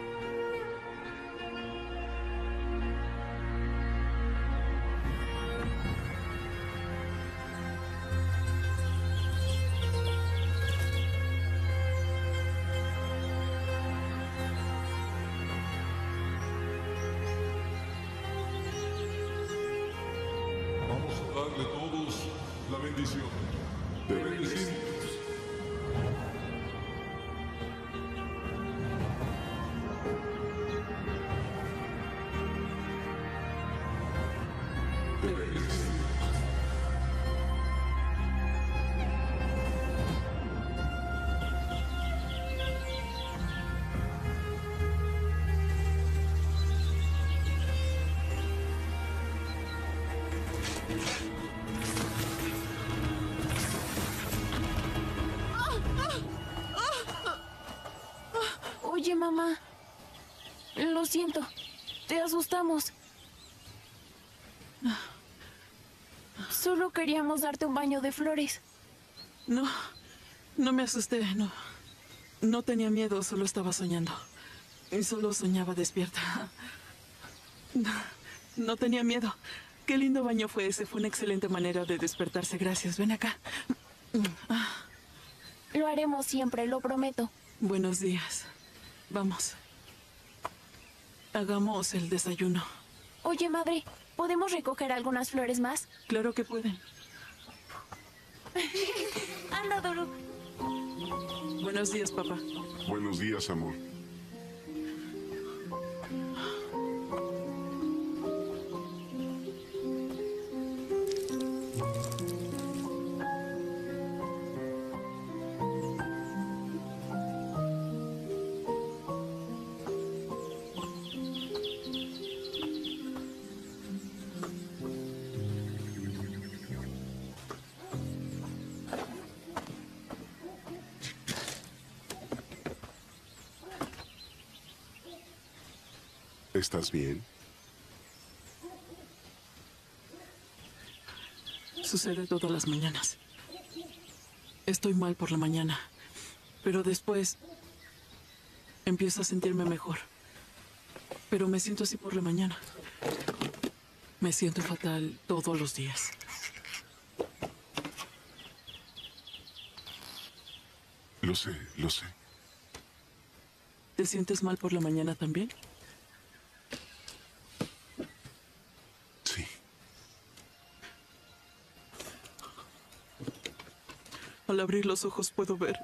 Vamos a darle todos la bendición. Te bendecimos. Oye, mamá. Lo siento. Te asustamos. Solo queríamos darte un baño de flores. No, no me asusté, no. No tenía miedo, solo estaba soñando. Y solo soñaba despierta. No tenía miedo. Qué lindo baño fue ese. Fue una excelente manera de despertarse. Gracias. Ven acá. Lo haremos siempre, lo prometo. Buenos días. Vamos. Hagamos el desayuno. Oye, madre, ¿podemos recoger algunas flores más? Claro que pueden. Anda, Doru. Buenos días, papá. Buenos días, amor. ¿Estás bien? Sucede todas las mañanas. Estoy mal por la mañana, pero después empiezo a sentirme mejor. Pero me siento así por la mañana. Me siento fatal todos los días. Lo sé, lo sé. ¿Te sientes mal por la mañana también? Sí. Al abrir los ojos puedo ver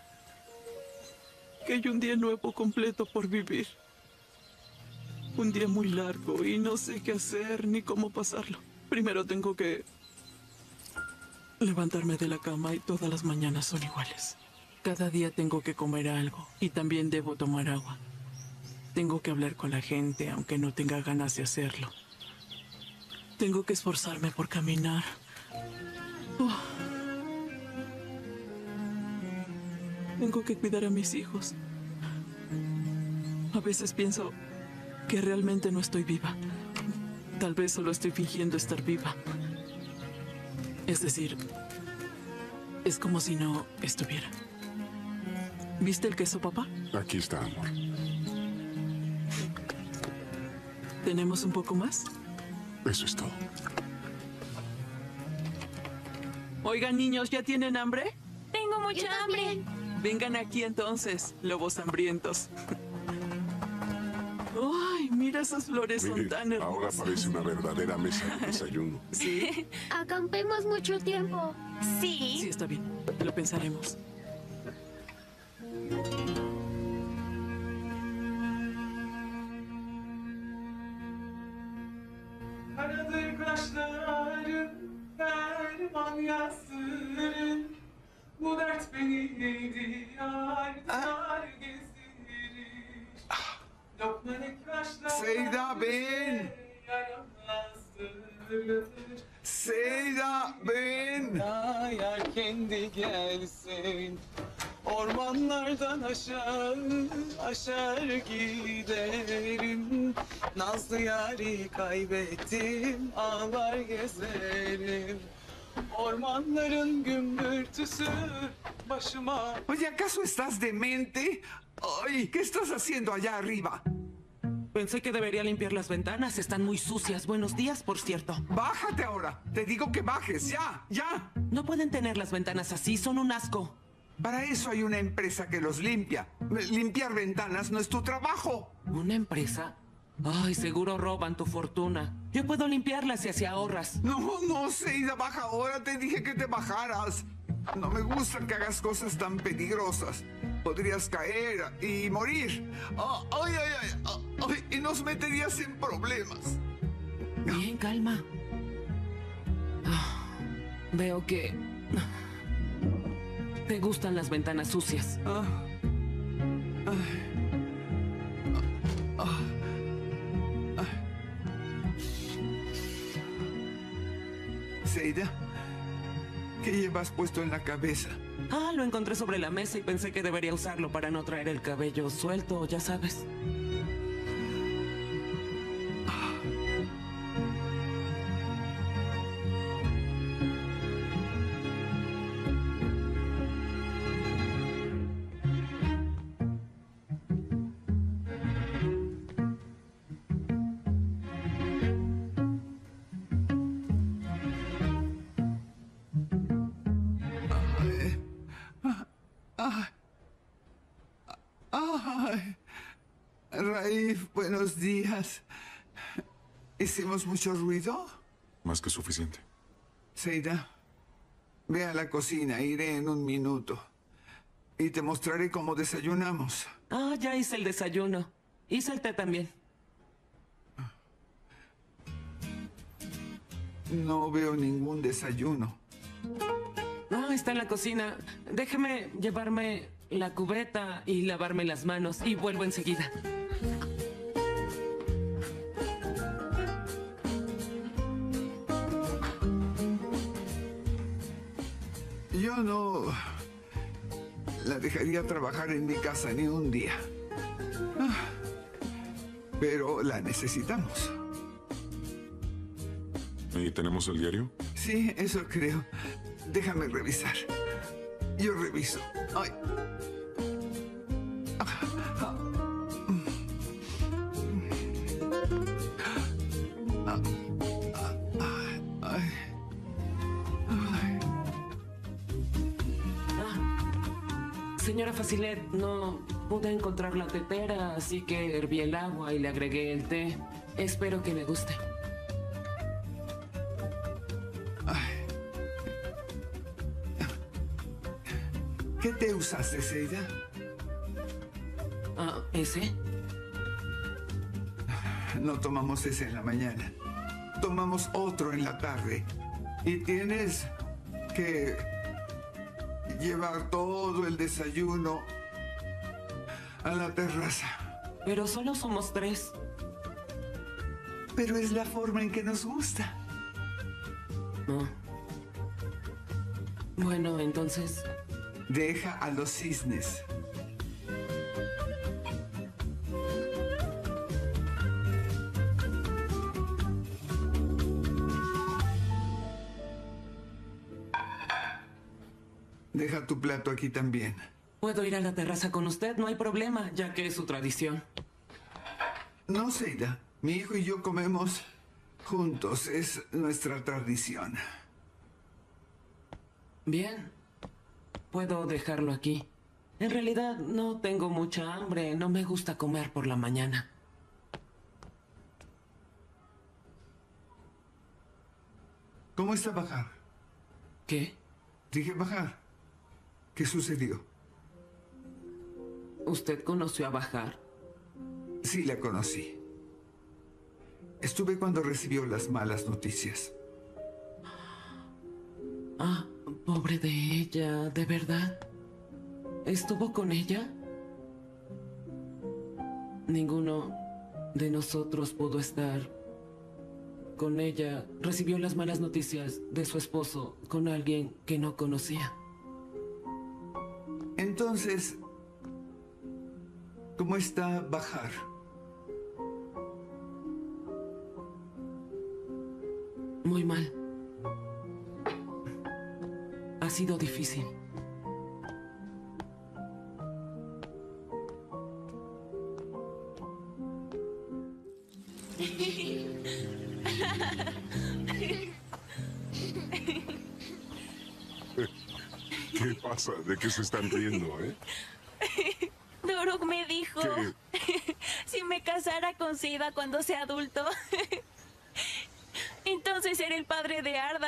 que hay un día nuevo completo por vivir. Un día muy largo y no sé qué hacer ni cómo pasarlo. Primero tengo que levantarme de la cama y todas las mañanas son iguales. Cada día tengo que comer algo y también debo tomar agua. Tengo que hablar con la gente aunque no tenga ganas de hacerlo. Tengo que esforzarme por caminar. Oh. Tengo que cuidar a mis hijos. A veces pienso que realmente no estoy viva. Tal vez solo estoy fingiendo estar viva. Es decir, es como si no estuviera. ¿Viste el queso, papá? Aquí está, amor. ¿Tenemos un poco más? Eso es todo. Oigan, niños, ¿ya tienen hambre? Tengo mucha hambre. Vengan aquí entonces, lobos hambrientos. ¡Ay, mira esas flores! Son Miren, tan hermosas. ahora parece una verdadera mesa de desayuno. ¿Sí? Acampemos mucho tiempo. Sí. Sí, está bien. Lo pensaremos. Aradır kaşların, derman yazsın. Bu dert beni yar yar gezdirir. Lokmalık kaşlar Seyda, ven. yaramazdır. Seyda, ven. Yar kendi gelsin. Ormanlardan aşağı aşar giderim. Nazlı yari kaybettim, ağlar gezerim. Ormanların gümbürtüsü başıma. Oye, ¿acaso estás demente? Ay, ¿qué estás haciendo allá arriba? Pensé que debería limpiar las ventanas. Están muy sucias. Buenos días, por cierto. Bájate ahora. Te digo que bajes. Ya, ya. No pueden tener las ventanas así. Son un asco. Para eso hay una empresa que los limpia. Limpiar ventanas no es tu trabajo. ¿Una empresa? Ay, seguro roban tu fortuna. Yo puedo limpiarlas si así ahorras. No, no, Seyda, baja ahora. Te dije que te bajaras. No me gusta que hagas cosas tan peligrosas. Podrías caer y morir. Ay, ay, ay, ay, y nos meterías en problemas. Bien, calma. Veo que te gustan las ventanas sucias. Seyda, ¿qué llevas puesto en la cabeza? Lo encontré sobre la mesa y pensé que debería usarlo para no traer el cabello suelto, ya sabes. Ay, Raif, buenos días. ¿Hicimos mucho ruido? Más que suficiente. Seyda, ve a la cocina, iré en un minuto. Y te mostraré cómo desayunamos. Ya hice el desayuno. Hice el té también. No veo ningún desayuno. Está en la cocina. Déjeme llevarme la cubeta y lavarme las manos y vuelvo enseguida. Yo no la dejaría trabajar en mi casa ni un día. pero la necesitamos. ¿Y tenemos el diario? Sí, eso creo. Déjame revisar. Yo reviso. Ay. Señora Facilet, no pude encontrar la tetera, así que herví el agua y le agregué el té. Espero que le guste. ¿Qué té usaste, Seida? ¿Ese? No tomamos ese en la mañana. Tomamos otro en la tarde. Y tienes que llevar todo el desayuno a la terraza. Pero solo somos 3. Pero es la forma en que nos gusta. No. Bueno, entonces... Deja a los cisnes. Deja tu plato aquí también. Puedo ir a la terraza con usted, no hay problema, ya que es su tradición. No, Seida. Mi hijo y yo comemos juntos. Es nuestra tradición. Bien. Puedo dejarlo aquí. En realidad no tengo mucha hambre. No me gusta comer por la mañana. ¿Cómo está Bajar? ¿Qué? Dije Bajar. ¿Qué sucedió? ¿Usted conoció a Bajar? Sí, la conocí. Estuve cuando recibió las malas noticias. Pobre de ella, ¿de verdad? ¿Estuvo con ella? Ninguno de nosotros pudo estar con ella. Recibió las malas noticias de su esposo con alguien que no conocía. Entonces, ¿cómo está Bajar? Muy mal. Ha sido difícil. ¿Qué pasa? ¿De qué se están riendo, eh? Doruk me dijo si me casara con Seida cuando sea adulto, entonces era el padre de Arda.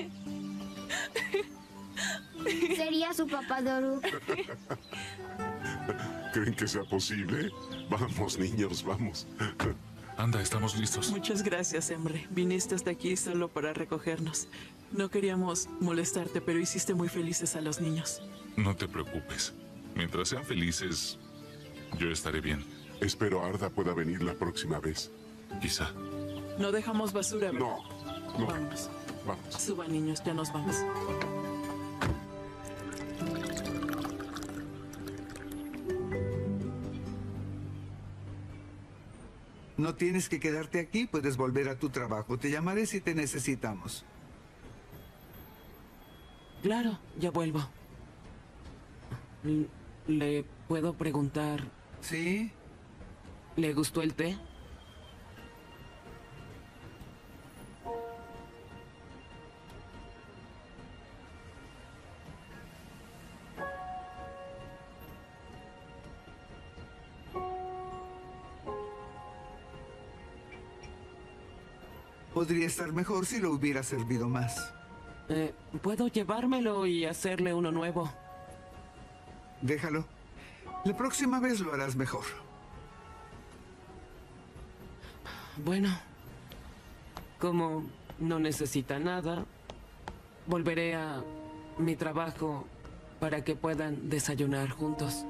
Sería su papá, Doruk. ¿Creen que sea posible? Vamos, niños, vamos. Anda, estamos listos. Muchas gracias, Emre. Viniste hasta aquí solo para recogernos. No queríamos molestarte, pero hiciste muy felices a los niños. No te preocupes. Mientras sean felices, yo estaré bien. Espero Arda pueda venir la próxima vez. Quizá. No dejamos basura. No. Vamos. Vamos. Suban, niños, ya nos vamos. No tienes que quedarte aquí, puedes volver a tu trabajo. Te llamaré si te necesitamos. Claro, ya vuelvo. ¿Le puedo preguntar? ¿Sí? ¿Le gustó el té? Podría estar mejor si lo hubiera servido más. Puedo llevármelo y hacerle uno nuevo. Déjalo. La próxima vez lo harás mejor. Bueno, como no necesita nada, volveré a mi trabajo para que puedan desayunar juntos.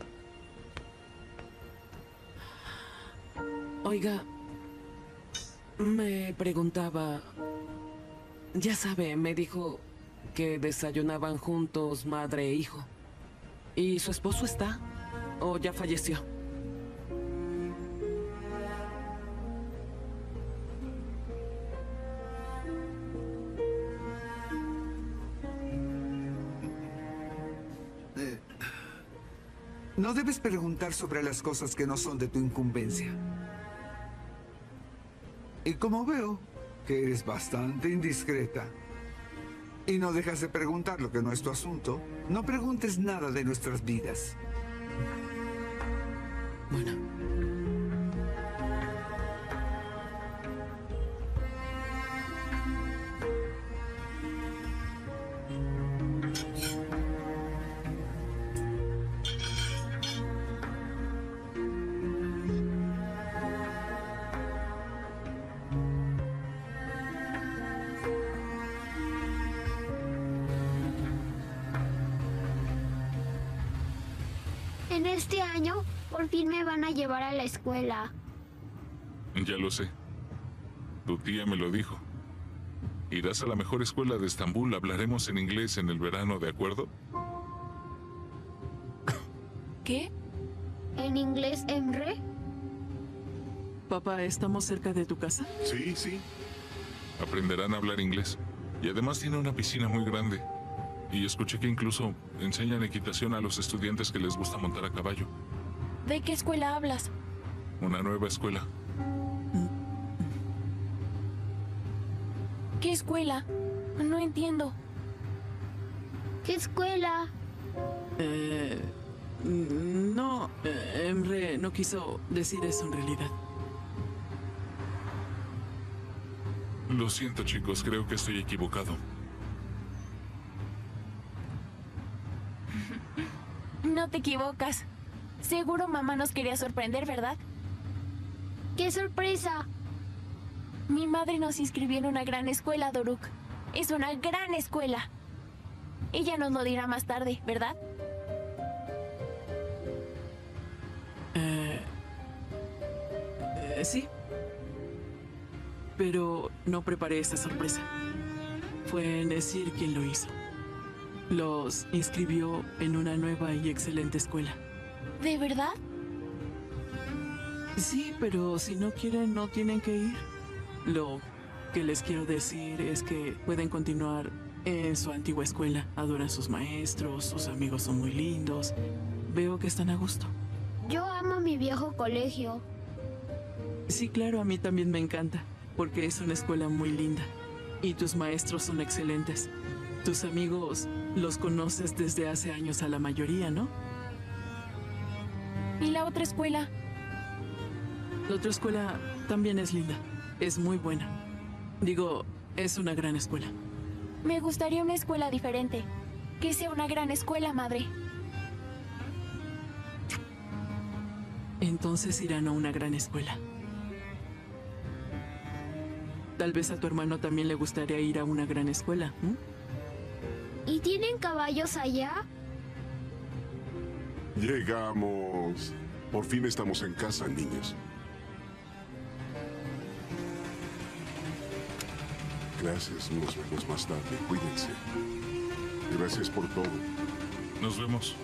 Oiga, Me preguntaba... Ya sabe, me dijo que desayunaban juntos madre e hijo. ¿Y su esposo está? ¿O ya falleció? No debes preguntar sobre las cosas que no son de tu incumbencia. Y como veo que eres bastante indiscreta y no dejas de preguntar lo que no es tu asunto, no preguntes nada de nuestras vidas. Bueno. En este año, por fin me van a llevar a la escuela. Ya lo sé. Tu tía me lo dijo. Irás a la mejor escuela de Estambul. Hablaremos en inglés en el verano, ¿de acuerdo? ¿Qué? ¿En inglés, Emre? Papá, ¿estamos cerca de tu casa? Sí, sí. Aprenderán a hablar inglés. Y además tiene una piscina muy grande. Y escuché que incluso enseñan equitación a los estudiantes que les gusta montar a caballo. ¿De qué escuela hablas? Una nueva escuela. ¿Qué escuela? No entiendo. ¿Qué escuela? No, Emre no quiso decir eso en realidad. Lo siento, chicos, creo que estoy equivocado. No te equivocas. Seguro mamá nos quería sorprender, ¿verdad? ¡Qué sorpresa! Mi madre nos inscribió en una gran escuela, Doruk. Es una gran escuela. Ella nos lo dirá más tarde, ¿verdad? Sí. Pero no preparé esta sorpresa. Fue Nesir quien lo hizo. Los inscribió en una nueva y excelente escuela. ¿De verdad? Sí, pero si no quieren, no tienen que ir. Lo que les quiero decir es que pueden continuar en su antigua escuela. Adoran a sus maestros, sus amigos son muy lindos. Veo que están a gusto. Yo amo mi viejo colegio. Sí, claro, a mí también me encanta, porque es una escuela muy linda. Y tus maestros son excelentes. Tus amigos los conoces desde hace años a la mayoría, ¿no? ¿Y la otra escuela? La otra escuela también es linda. Es muy buena. Digo, es una gran escuela. Me gustaría una escuela diferente. Que sea una gran escuela, madre. Entonces irán a una gran escuela. Tal vez a tu hermano también le gustaría ir a una gran escuela. ¿Y tienen caballos allá? Llegamos. Por fin estamos en casa, niños. Gracias, nos vemos más tarde. Cuídense. Gracias por todo. Nos vemos.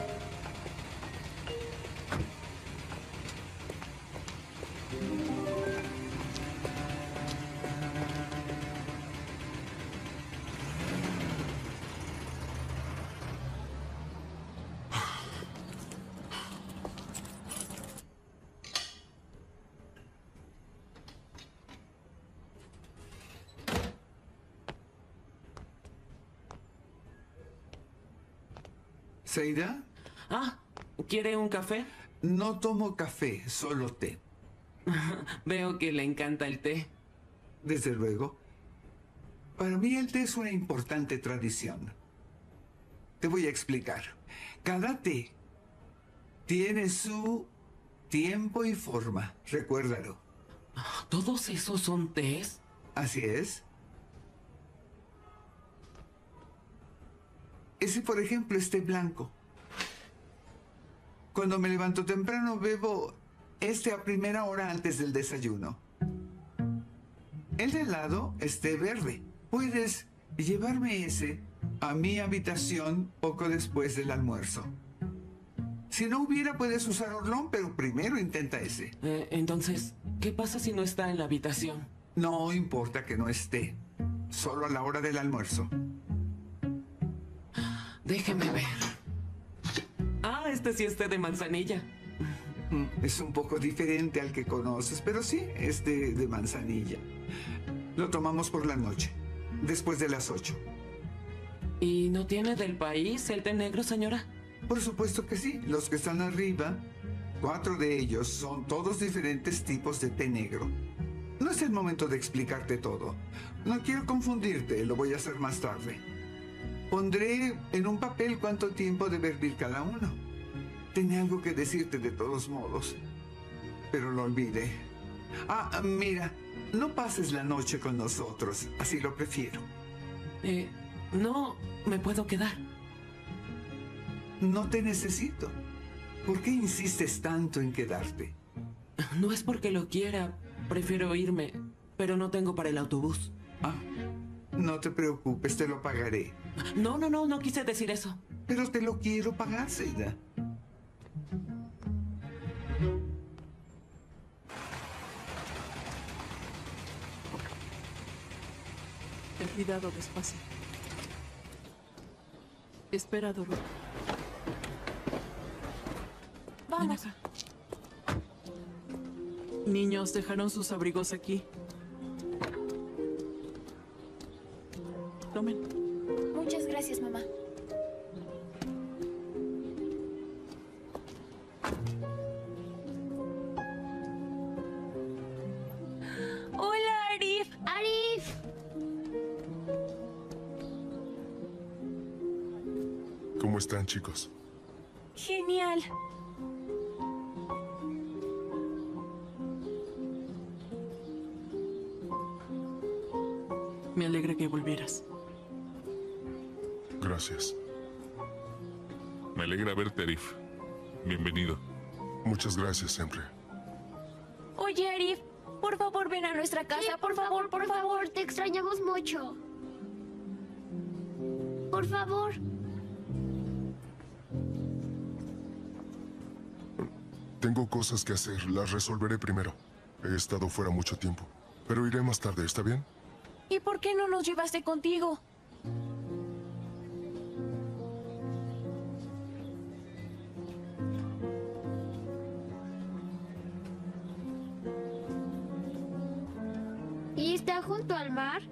¿Seida? Ah, ¿quiere un café? No tomo café, solo té. Veo que le encanta el té. Desde luego. Para mí el té es una importante tradición. Te voy a explicar. Cada té tiene su tiempo y forma, recuérdalo. ¿Todos esos son tés? Así es. Ese, por ejemplo, es té blanco. Cuando me levanto temprano, bebo este a primera hora antes del desayuno. El de al lado es té verde. Puedes llevarme ese a mi habitación poco después del almuerzo. Si no hubiera, puedes usar Orlón, pero primero intenta ese. Entonces, ¿qué pasa si no está en la habitación? No importa que no esté. Solo a la hora del almuerzo. Déjeme ver. Ah, este sí es té de manzanilla. Es un poco diferente al que conoces, pero sí, es de manzanilla. Lo tomamos por la noche, después de las 8. ¿Y no tiene del país el té negro, señora? Por supuesto que sí. Los que están arriba, 4 de ellos son todos diferentes tipos de té negro. No es el momento de explicarte todo. No quiero confundirte, lo voy a hacer más tarde. Pondré en un papel cuánto tiempo debe hervir cada uno. Tenía algo que decirte de todos modos, pero lo olvidé. Ah, mira, no pases la noche con nosotros, así lo prefiero. No, me puedo quedar. No te necesito. ¿Por qué insistes tanto en quedarte? No es porque lo quiera, prefiero irme, pero no tengo para el autobús. Ah, no te preocupes, te lo pagaré. No quise decir eso. Pero te lo quiero pagar, Seida. Ten cuidado, despacio. Espera, Doruk. Vamos. Niños, dejaron sus abrigos aquí. Tomen. Muchas gracias, mamá. Hola, Arif. ¡Arif! ¿Cómo están, chicos? Genial. Me alegra que volvieras. Gracias. Me alegra verte, Arif. Bienvenido. Muchas gracias, siempre. Oye, Arif, por favor ven a nuestra casa, Sí, por favor, te extrañamos mucho. Por favor. Tengo cosas que hacer, las resolveré primero. He estado fuera mucho tiempo, pero iré más tarde, ¿está bien? ¿Y por qué no nos llevaste contigo? ¿Y está junto al mar?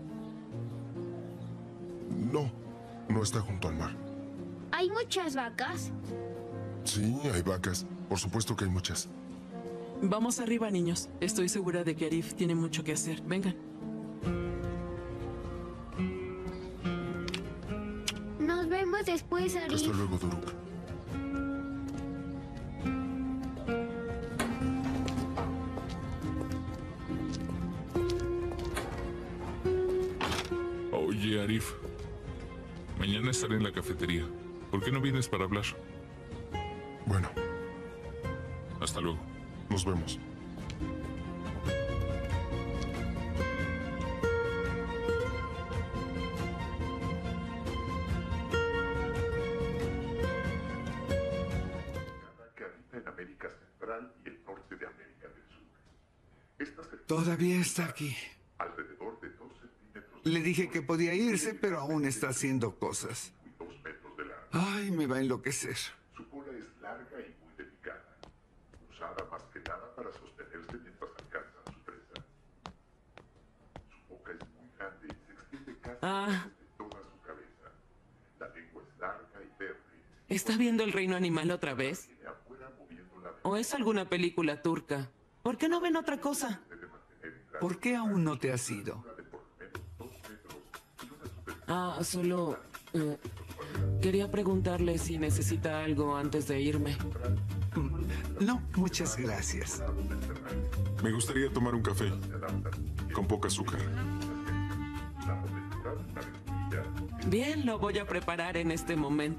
No, no está junto al mar. ¿Hay muchas vacas? Sí, hay vacas. Por supuesto que hay muchas. Vamos arriba, niños. Estoy segura de que Arif tiene mucho que hacer. Vengan. Nos vemos después, Arif. Hasta luego, Doruk. Oye, Arif. Mañana estaré en la cafetería. ¿Por qué no vienes para hablar? Bueno. Hasta luego. Nos vemos. Que habita en América Central y el norte de América del Sur. Esta se Todavía está aquí. alrededor de 2 centímetros Le dije que podía irse, pero aún está haciendo cosas. y 2 metros de largo. Ay, me va a enloquecer. Su cola es larga y muy delicada, usada más que nada para sostenerse mientras alcanza a su presa. Su boca es muy grande y se extiende casi desde toda su cabeza. La lengua es larga y verde. ¿Está viendo El Reino Animal otra vez? Tiene afuera moviendo la ¿O es alguna película turca? ¿Por qué no ven otra cosa? ¿Por qué aún no te has ido? Ah, solo... quería preguntarle si necesita algo antes de irme. No, muchas gracias. Me gustaría tomar un café con poca azúcar. Bien, lo voy a preparar en este momento.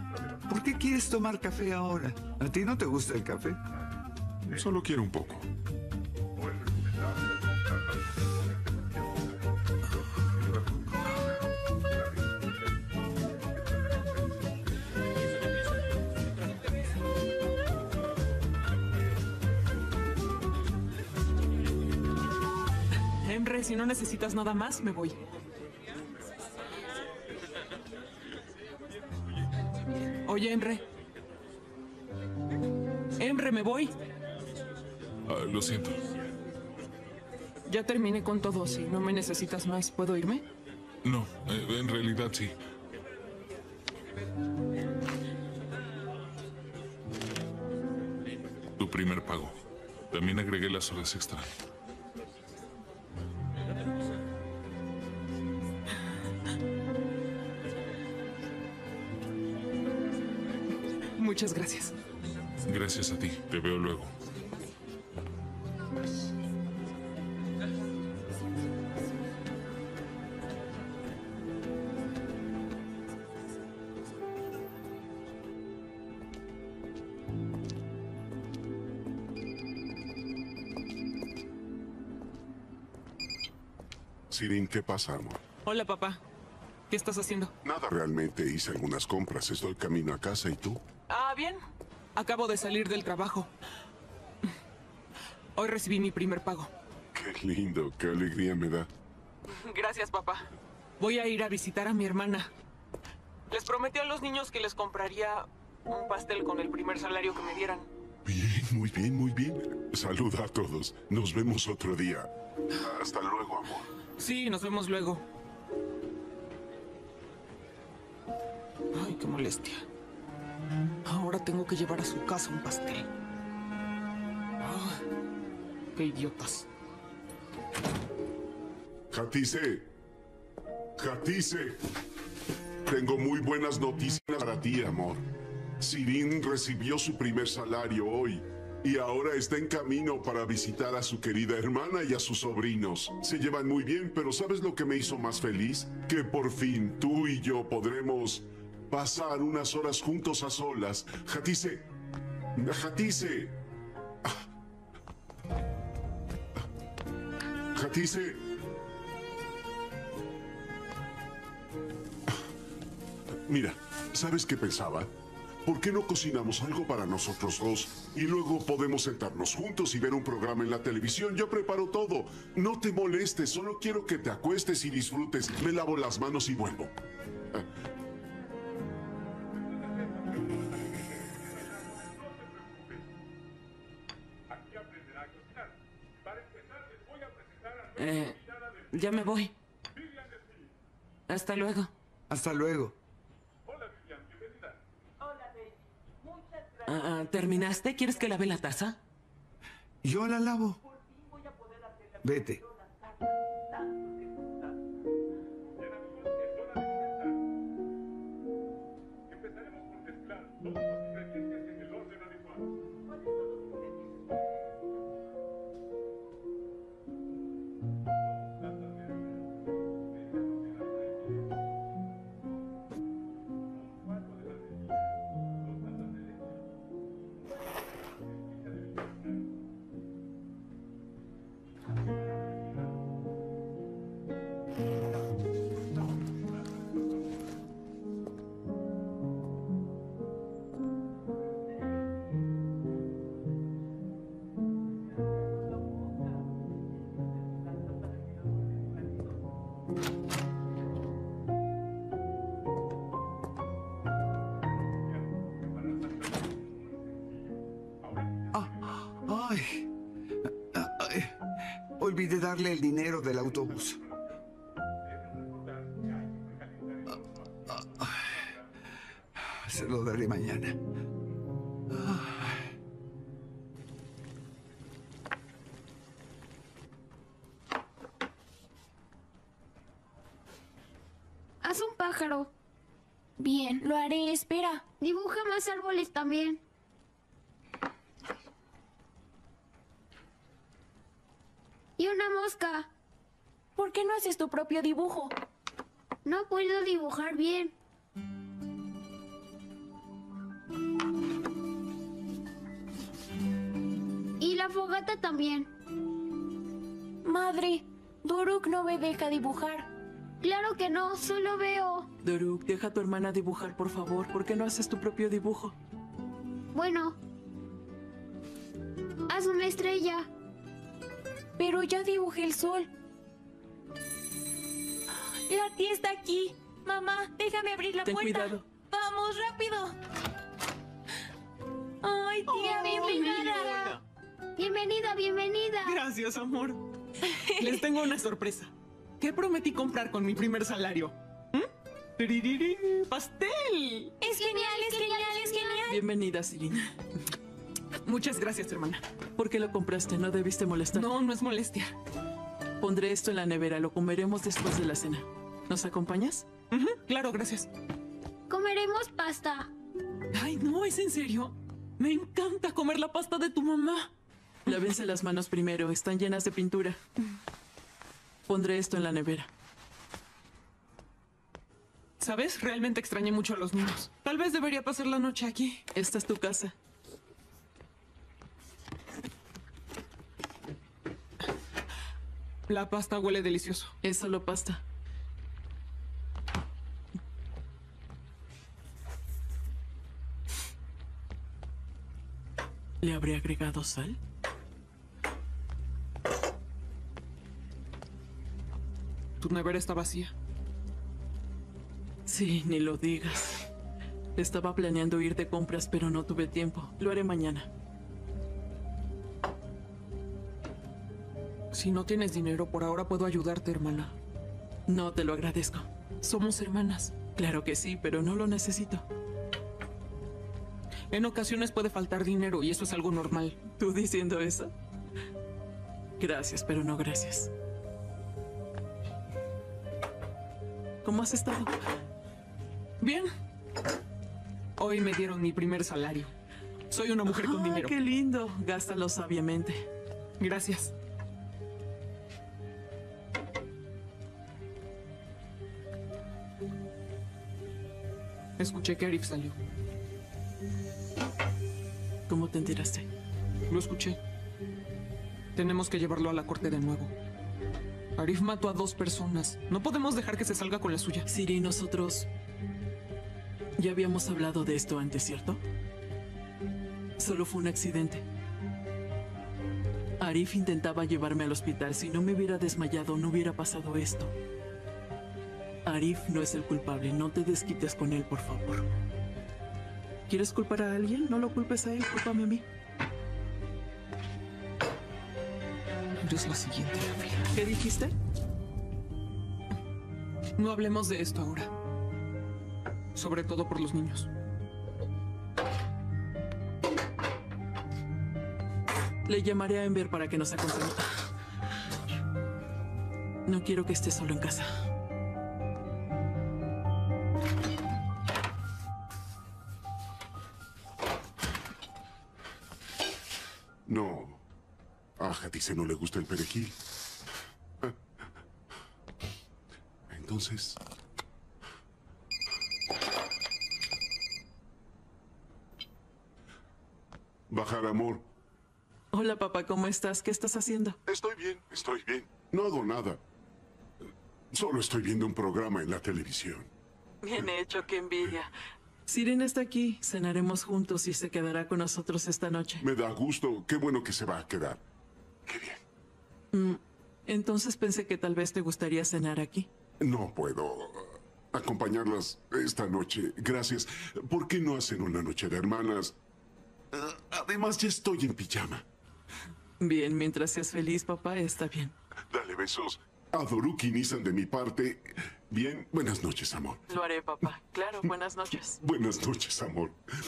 ¿Por qué quieres tomar café ahora? ¿A ti no te gusta el café? Solo quiero un poco. Emre, si no necesitas nada más, me voy. Oye, Emre. Emre, me voy. Lo siento. Ya terminé con todo. Si no me necesitas más, ¿puedo irme? No, en realidad sí. Tu primer pago. También agregué las horas extra. Muchas gracias. Gracias a ti. Te veo luego. Sirin, ¿qué pasa, amor? Hola, papá. ¿Qué estás haciendo? Nada, realmente hice algunas compras. Estoy camino a casa, ¿y tú? Ah, bien. Acabo de salir del trabajo. Hoy recibí mi primer pago. Qué lindo, qué alegría me da. Gracias, papá. Voy a ir a visitar a mi hermana. Les prometí a los niños que les compraría un pastel con el primer salario que me dieran. Bien, muy bien, muy bien. Saluda a todos. Nos vemos otro día. Hasta luego, amor. Sí, nos vemos luego. Ay, qué molestia. Ahora tengo que llevar a su casa un pastel. Ah, qué idiotas. Hatice. Hatice. Tengo muy buenas noticias para ti, amor. Sirin recibió su primer salario hoy y ahora está en camino para visitar a su querida hermana y a sus sobrinos. Se llevan muy bien, pero ¿sabes lo que me hizo más feliz? Que por fin tú y yo podremos pasar unas horas juntos a solas. Hatice. Hatice. Hatice. Mira, ¿sabes qué pensaba? ¿Por qué no cocinamos algo para nosotros dos? Y luego podemos sentarnos juntos y ver un programa en la televisión. Yo preparo todo. No te molestes, solo quiero que te acuestes y disfrutes. Me lavo las manos y vuelvo. Ya me voy. Hasta luego. Hasta luego. ¿Terminaste? ¿Quieres que lave la taza? Yo la lavo. Vete. Olvidé darle el dinero del autobús. Se lo daré mañana. Haz un pájaro. Bien, lo haré. Espera. Dibuja más árboles también. Y una mosca. ¿Por qué no haces tu propio dibujo? No puedo dibujar bien. Y la fogata también. Madre, Doruk no me deja dibujar. Claro que no, solo veo. Doruk, deja a tu hermana dibujar, por favor. ¿Por qué no haces tu propio dibujo? Bueno. Haz una estrella. Pero ya dibujé el sol. La tía está aquí. Mamá, déjame abrir la Ten puerta. cuidado. Vamos, rápido. Ay, tía, bienvenida. Bienvenida, bienvenida. Gracias, amor. Les tengo una sorpresa. ¿Qué prometí comprar con mi primer salario? ¡Tiririri! ¡Pastel! Es genial, es genial, es genial. Bienvenida, Sirin. Muchas gracias, hermana. ¿Por qué lo compraste? ¿No debiste molestar? No, no es molestia. Pondré esto en la nevera. Lo comeremos después de la cena. ¿Nos acompañas? Claro, gracias. Comeremos pasta. Ay, no, ¿es en serio? Me encanta comer la pasta de tu mamá. Lávense las manos primero. Están llenas de pintura. Pondré esto en la nevera. ¿Sabes? Realmente extrañé mucho a los niños. Tal vez debería pasar la noche aquí. Esta es tu casa. La pasta huele delicioso. Es solo pasta. ¿Le habré agregado sal? Tu nevera está vacía. Sí, ni lo digas. Estaba planeando ir de compras, pero no tuve tiempo. Lo haré mañana. Si no tienes dinero, por ahora puedo ayudarte, hermana. No, te lo agradezco. Somos hermanas. Claro que sí, pero no lo necesito. En ocasiones puede faltar dinero y eso es algo normal. ¿Tú diciendo eso? Gracias, pero no gracias. ¿Cómo has estado? Bien. Hoy me dieron mi primer salario. Soy una mujer con dinero. ¡Qué lindo! Gástalo sabiamente. Gracias. Escuché que Arif salió. ¿Cómo te enteraste? Lo escuché. Tenemos que llevarlo a la corte de nuevo. Arif mató a 2 personas. No podemos dejar que se salga con la suya. Siri, nosotros ya habíamos hablado de esto antes, ¿cierto? Solo fue un accidente. Arif intentaba llevarme al hospital. Si no me hubiera desmayado, no hubiera pasado esto. Arif no es el culpable. No te desquites con él, por favor. ¿Quieres culpar a alguien? No lo culpes a él, cúlpame a mí. Eres la siguiente, Rafi. ¿Qué dijiste? No hablemos de esto ahora. Sobre todo por los niños. Le llamaré a Ember para que nos acompañe. No quiero que esté solo en casa. No. A Hatice no le gusta el perejil. Entonces... Bajar, amor. Hola, papá, ¿cómo estás? ¿Qué estás haciendo? Estoy bien, estoy bien. No hago nada. Solo estoy viendo un programa en la televisión. Bien hecho, qué envidia. Siren está aquí. Cenaremos juntos y se quedará con nosotros esta noche. Me da gusto. Qué bueno que se va a quedar. Qué bien. Entonces pensé que tal vez te gustaría cenar aquí. No puedo acompañarlas esta noche. Gracias. ¿Por qué no hacen una noche de hermanas? Además, ya estoy en pijama. Bien, mientras seas feliz, papá, está bien. Dale besos a Doruk y Nissan de mi parte. Bien, buenas noches, amor. Lo haré, papá. Claro, buenas noches. Buenas noches, amor.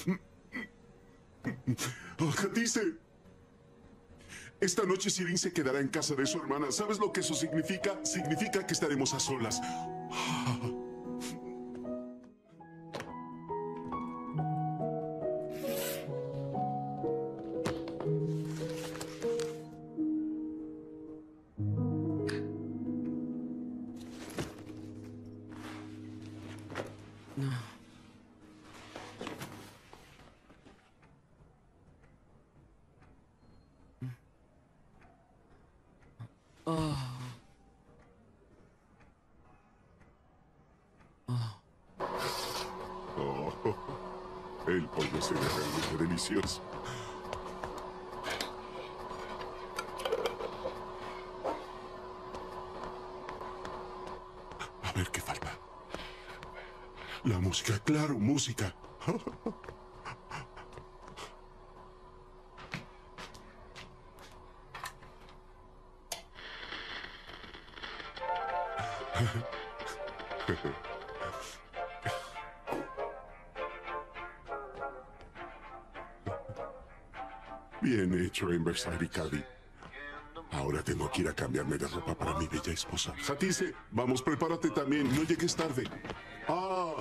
Oh, Hatice. Esta noche Sirin se quedará en casa de su hermana. ¿Sabes lo que eso significa? Significa que estaremos a solas. El pollo se ve realmente delicioso. A ver qué falta. La música, claro, música. Bien hecho, Emberside y Cady. Ahora tengo que ir a cambiarme de ropa para mi bella esposa. Hatise, vamos, prepárate también. No llegues tarde. Ah,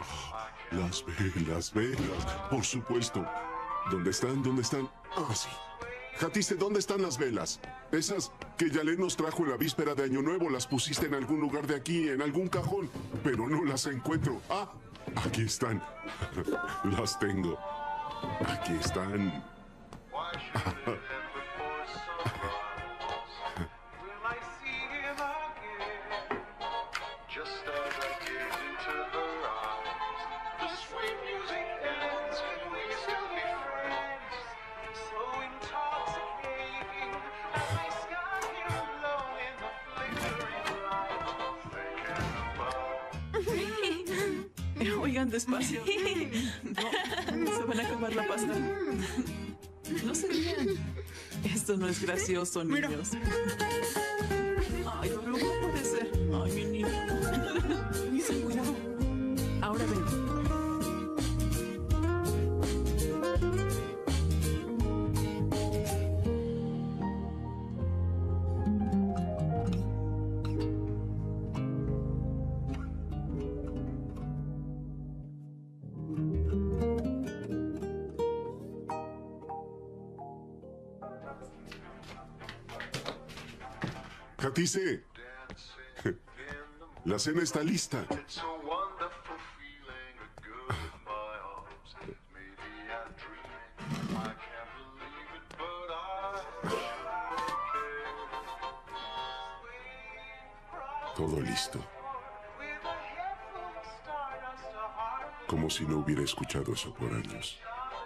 las velas. Por supuesto. ¿Dónde están? ¿Dónde están? Ah, sí. Hatise, ¿dónde están las velas? Esas que Yalé nos trajo en la víspera de Año Nuevo. Las pusiste en algún lugar de aquí, en algún cajón. Pero no las encuentro. Ah, aquí están. Las tengo. Aquí están. Oigan, despacio. No, se van a acabar la pasta. No se rían. Esto no es gracioso, niños. Ay, pero ¿cómo puede ser? Ay, mi niño. Ten cuidado. Ahora ven. Hatise, la cena está lista. Todo listo. Como si no hubiera escuchado eso por años.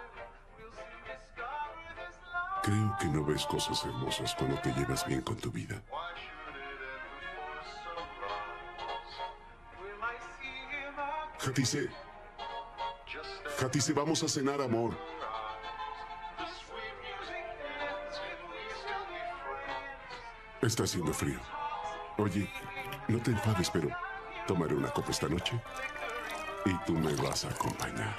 Creo que no ves cosas hermosas cuando te llevas bien con tu vida. Hatise. Hatise, vamos a cenar, amor. Está haciendo frío. Oye, no te enfades, pero tomaré una copa esta noche y tú me vas a acompañar.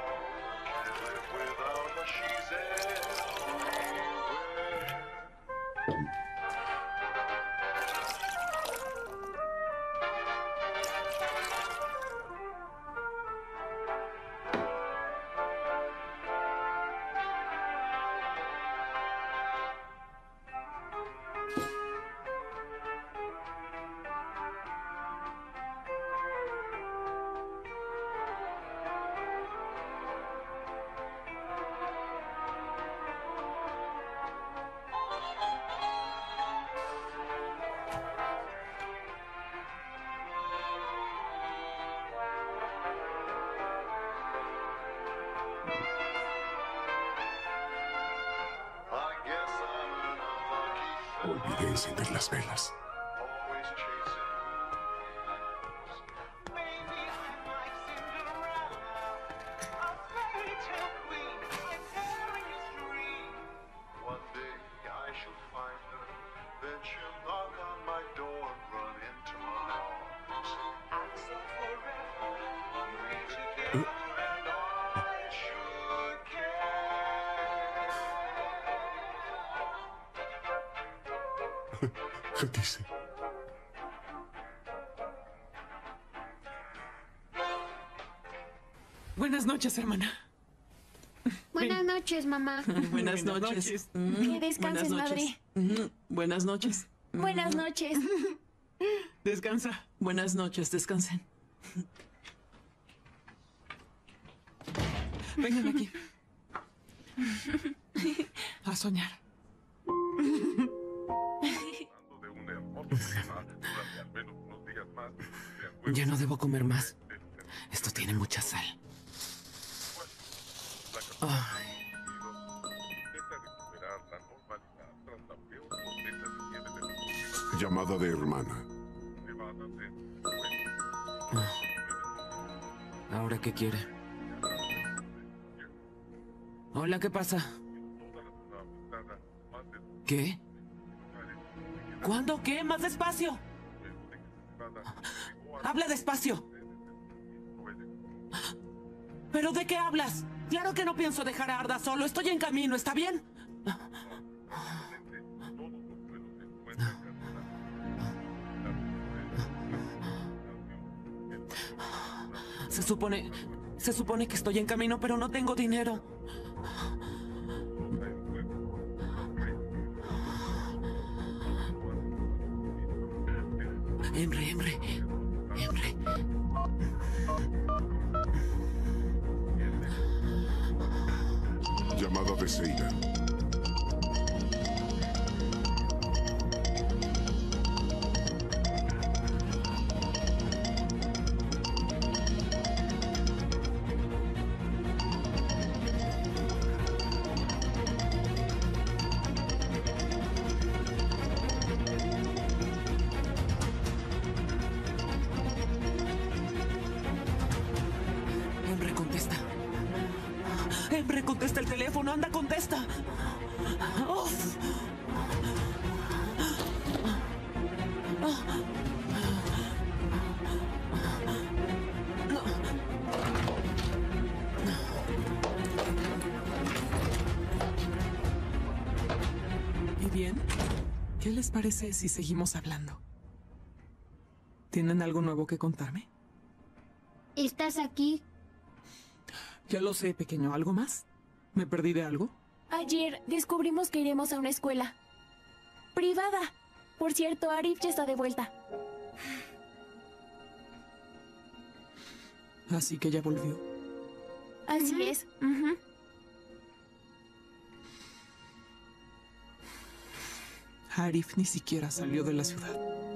Olvidé encender las velas. Hatise. Buenas noches, hermana. Buenas noches, mamá. Buenas noches. Que descanses, Buenas noches. Buenas noches. Buenas noches. Descansa. Buenas noches, descansen. Vengan aquí. A soñar. Ya no debo comer más. Esto tiene mucha sal. Ay. Llamada de hermana. ¿Ahora qué quiere? Hola, ¿qué pasa? ¿Qué? ¿Cuándo? ¿Qué? ¡Más despacio! ¡Habla despacio! ¿Pero de qué hablas? Claro que no pienso dejar a Arda solo. Estoy en camino, ¿está bien? Se supone que estoy en camino, pero no tengo dinero. Emre. Llamada de Seida. Emre, contesta el teléfono. Anda, contesta. Uf. ¿Y bien? ¿Qué les parece si seguimos hablando? ¿Tienen algo nuevo que contarme? ¿Estás aquí? Ya lo sé, pequeño. ¿Algo más? ¿Me perdí de algo? Ayer descubrimos que iremos a una escuela privada. Por cierto, Arif ya está de vuelta. Así que ya volvió. Así es. Arif ni siquiera salió de la ciudad.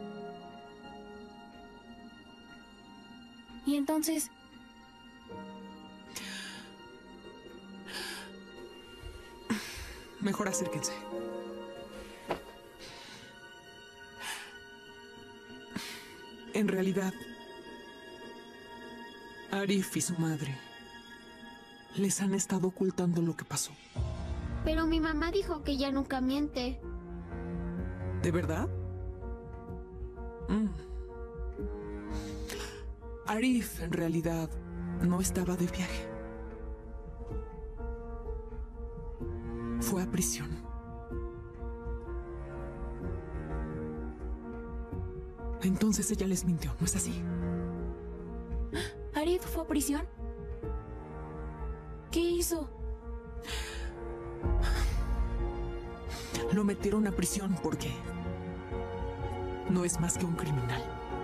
¿Y entonces? Mejor acérquense. En realidad, Arif y su madre les han estado ocultando lo que pasó. Pero mi mamá dijo que ella nunca miente. ¿De verdad? Arif, en realidad, no estaba de viaje. Fue a prisión. Entonces ella les mintió, ¿no es así? ¿Arif fue a prisión? ¿Qué hizo? Lo metieron a prisión porque no es más que un criminal.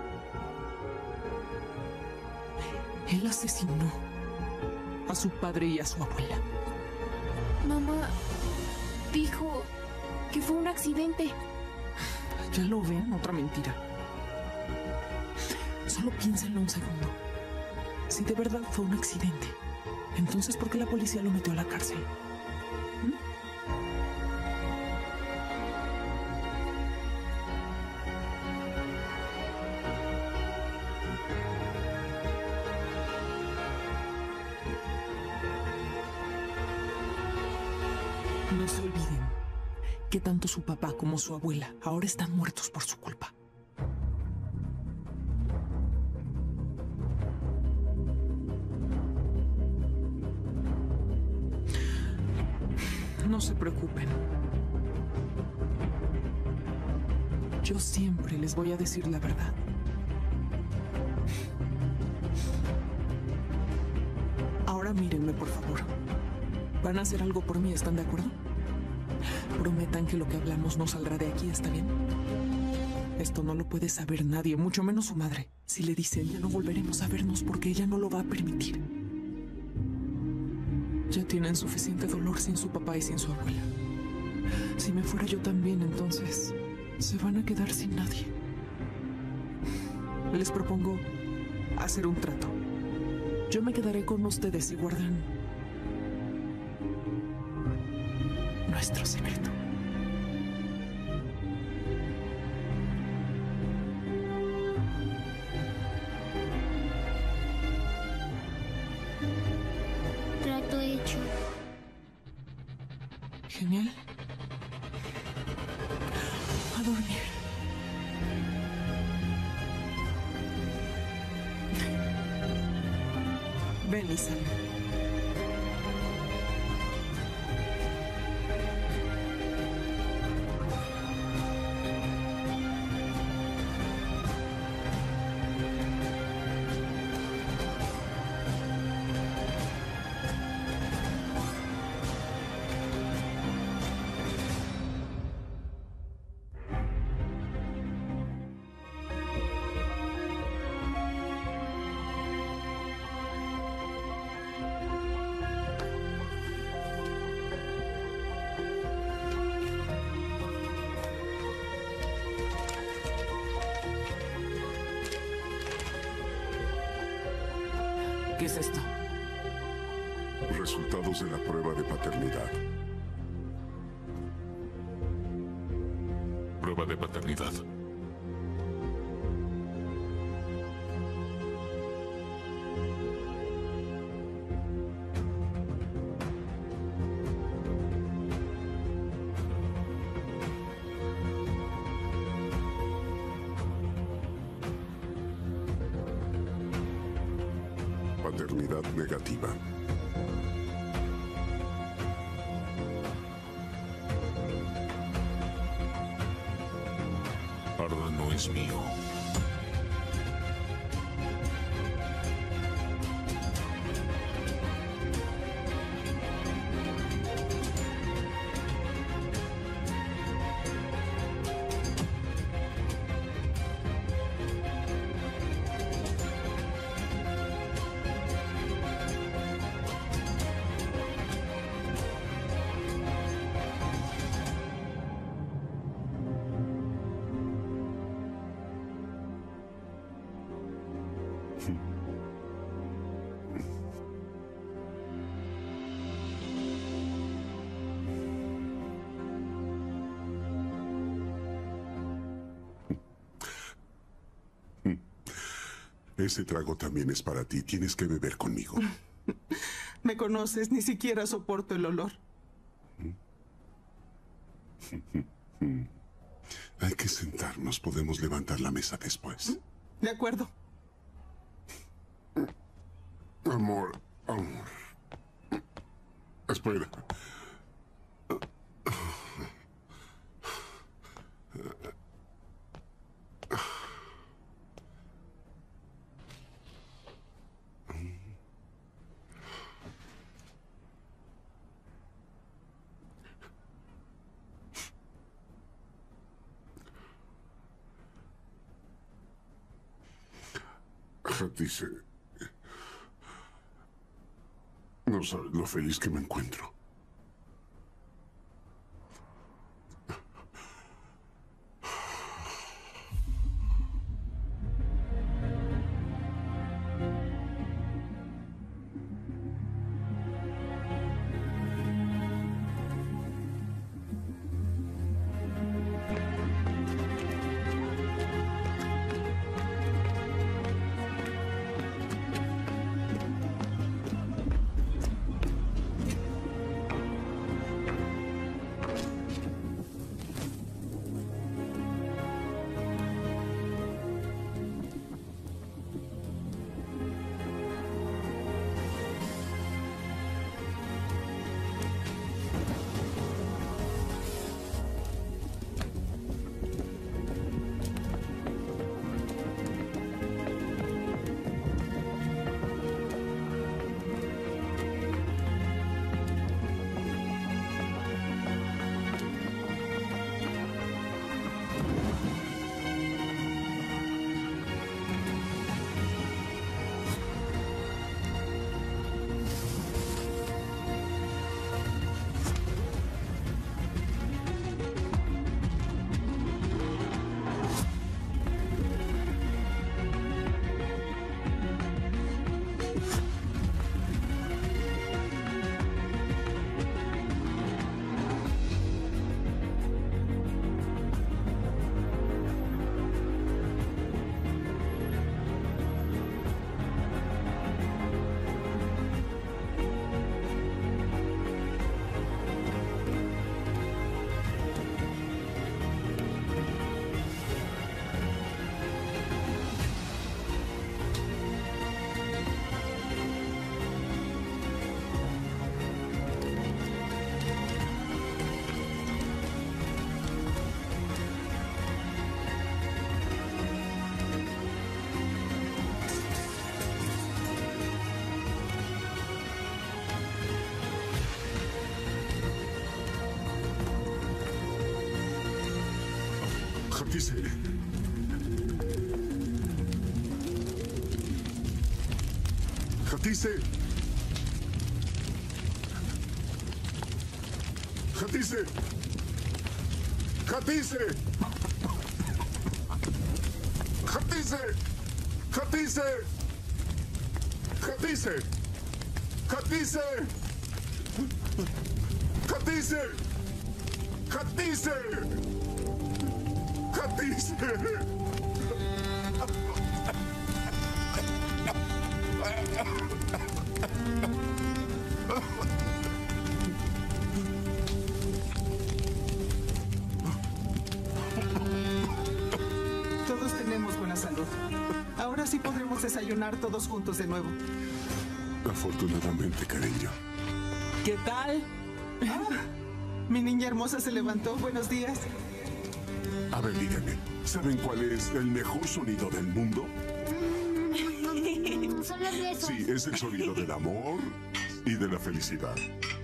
Él asesinó a su padre y a su abuela. Mamá dijo que fue un accidente. ¿Ya lo ven? Otra mentira. Solo piénsenlo un segundo. Si de verdad fue un accidente, entonces ¿por qué la policía lo metió a la cárcel? No se olviden que tanto su papá como su abuela ahora están muertos por su culpa. No se preocupen. Yo siempre les voy a decir la verdad. Ahora mírenme, por favor. Van a hacer algo por mí, ¿están de acuerdo? Prometan que lo que hablamos no saldrá de aquí, ¿está bien? Esto no lo puede saber nadie, mucho menos su madre. Si le dicen, ya no volveremos a vernos porque ella no lo va a permitir. Ya tienen suficiente dolor sin su papá y sin su abuela. Si me fuera yo también, entonces se van a quedar sin nadie. Les propongo hacer un trato. Yo me quedaré con ustedes y guardan nuestro secreto. Genial. A dormir. Ven, Lisa. ¿Qué es esto? Resultados de la prueba de paternidad. Prueba de paternidad. Paternidad negativa. Arda no es mi hijo. Ese trago también es para ti. Tienes que beber conmigo. Me conoces, ni siquiera soporto el olor. Hay que sentarnos. Podemos levantar la mesa después. De acuerdo. Amor, amor. Espera. Dice, no sabes lo feliz que me encuentro. Dice... Jatice. Jatice. Jatice. Jatice. Jatice. Jatice. Jatice. Jatice. Jatice. Jatice. Todos tenemos buena salud. Ahora sí podremos desayunar todos juntos de nuevo. Afortunadamente, cariño. ¿Qué tal? Mi niña hermosa se levantó. Buenos días. A ver, díganme, ¿saben cuál es el mejor sonido del mundo? Son los besos. Sí, es el sonido del amor y de la felicidad.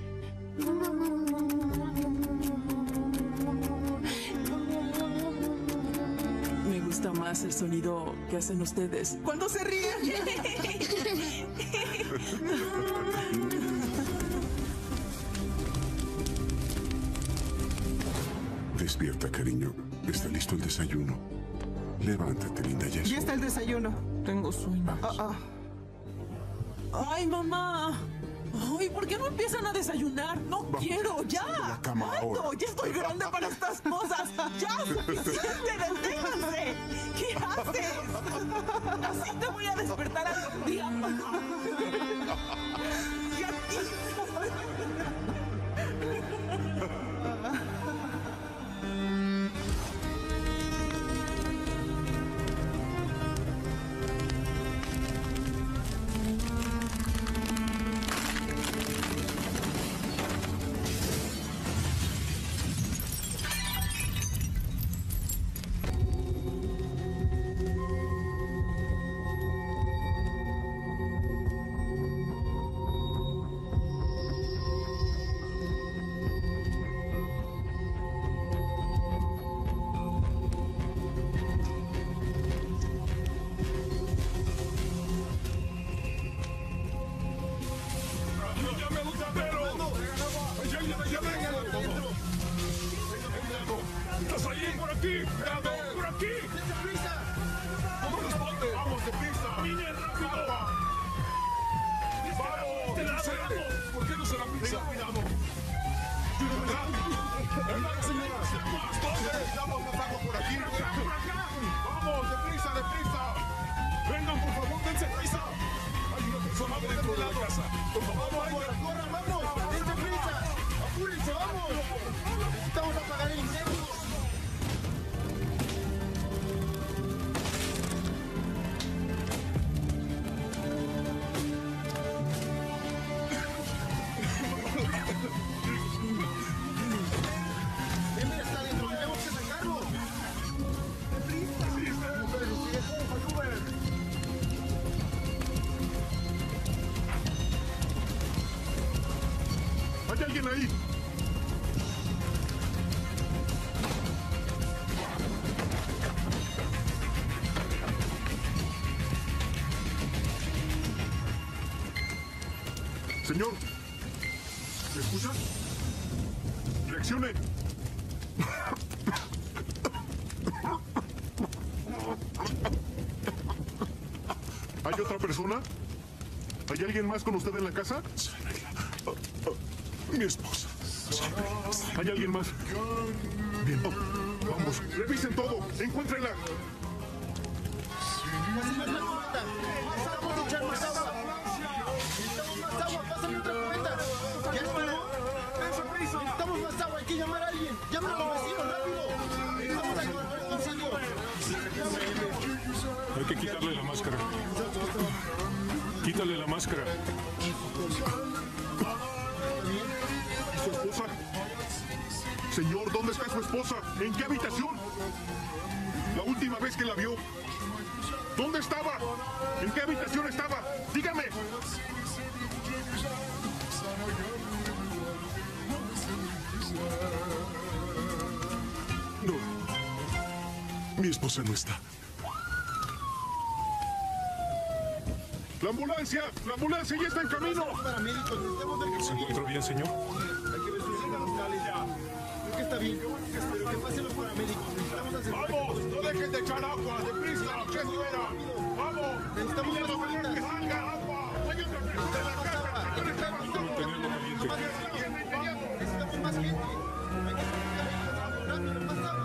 Me gusta más el sonido que hacen ustedes cuando se ríen. Despierta, cariño. Está listo el desayuno. Levántate, linda Jess. Ya está el desayuno. Tengo sueño. Ay, mamá. Ay, ¿por qué no empiezan a desayunar? No quiero, ya. La cama ahora. No, ya estoy grande para estas cosas. Ya, suficiente, deténganse. ¿Qué haces? Así te voy a despertar algún día. ¡Estás ahí! ¡Por aquí! ¡Por aquí! ¿Cómo responde? ¡Vamos, deprisa! ¡Niña, rápido! ¡Vamos! ¡Vamos! ¿Por qué no se la pisa? ¡Cuidado! ¡Hermana, señora! ¡Vamos, más agua por aquí! ¡Vamos, deprisa, deprisa! ¡Vengan, por favor, dense prisa! Hay una persona dentro de la casa. Por favor, corran, vamos! ¡Dense prisa! ¡Apúrense, vamos! Necesitamos apagar el incendio. ¿Hay alguien ahí? Señor, ¿me escucha? Reaccione. ¿Hay otra persona? ¿Hay alguien más con usted en la casa? Mi esposa. ¿Hay alguien más? Bien, vamos, revisen todo, encuéntrenla. Necesitamos echar más agua. Necesitamos más agua, pásame otra cubeta. ¿Ya está? Necesitamos más agua, hay que llamar a alguien. Llamen a los vecinos, rápido. Necesitamos ayudar con el incendio. Hay que quitarle la máscara. Quítale la máscara. ¿Su esposa? Señor, ¿dónde está su esposa? ¿En qué habitación? La última vez que la vio. ¿Dónde estaba? ¿En qué habitación estaba? Dígame. No. Mi esposa no está. ¡La ambulancia! ¡La ambulancia ya está en camino! ¿Se encuentra bien, señor? Hay que ver sus signos locales ya. Creo que está bien. Pero que pasen los paramédicos. Necesitamos hacer... ¡Vamos! ¡No dejen de echar agua! ¡Deprisa! ¡Que espera! ¡Vamos! Necesitamos ¡Dile a la mujer que bolitas. salga agua! ¡Vayan a prender la casa! Mantenerlo caliente. Necesitamos más gente. Hay que rápido, más agua.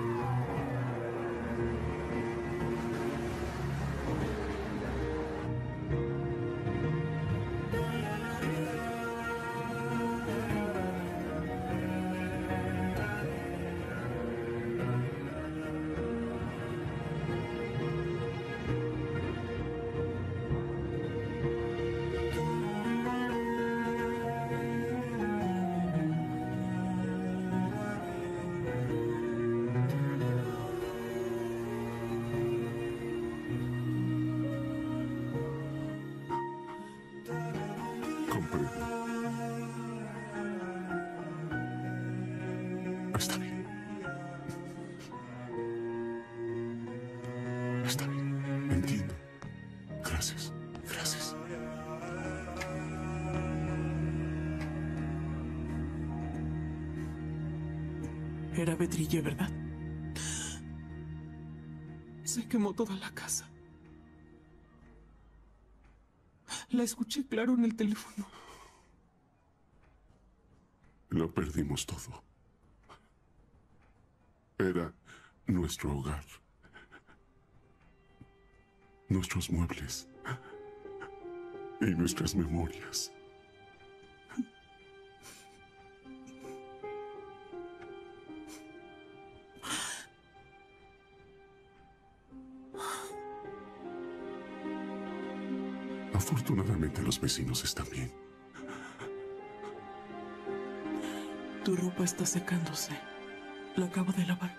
Está bien. Está bien. Entiendo. Gracias. Gracias. Era Betrille, ¿verdad? Se quemó toda la casa. La escuché claro en el teléfono. Lo perdimos todo. Era nuestro hogar. Nuestros muebles. Y nuestras memorias. Afortunadamente los vecinos están bien. Tu ropa está secándose. La acabo de lavar.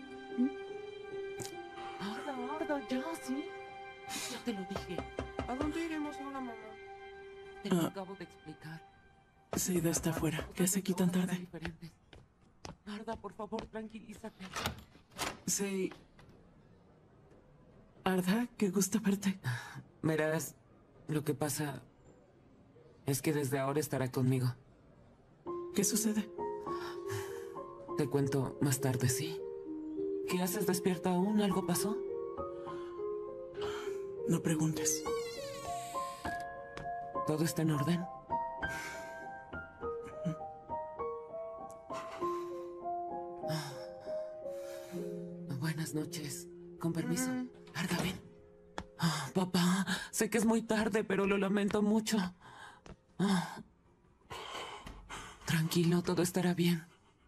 Arda, ya, sí. Ya te lo dije. ¿A dónde iremos ahora, mamá? Te lo acabo de explicar. Seida está afuera. ¿Qué hace aquí tan tarde? Arda, por favor, tranquilízate. Sí. Arda, qué gusto verte. Verás, lo que pasa es que desde ahora estará conmigo. ¿Qué sucede? Te cuento más tarde, ¿sí? ¿Qué haces despierta aún? ¿Algo pasó? No preguntes. ¿Todo está en orden? Buenas noches. Con permiso. Arda, ven. Papá, sé que es muy tarde, pero lo lamento mucho. Tranquilo, todo estará bien.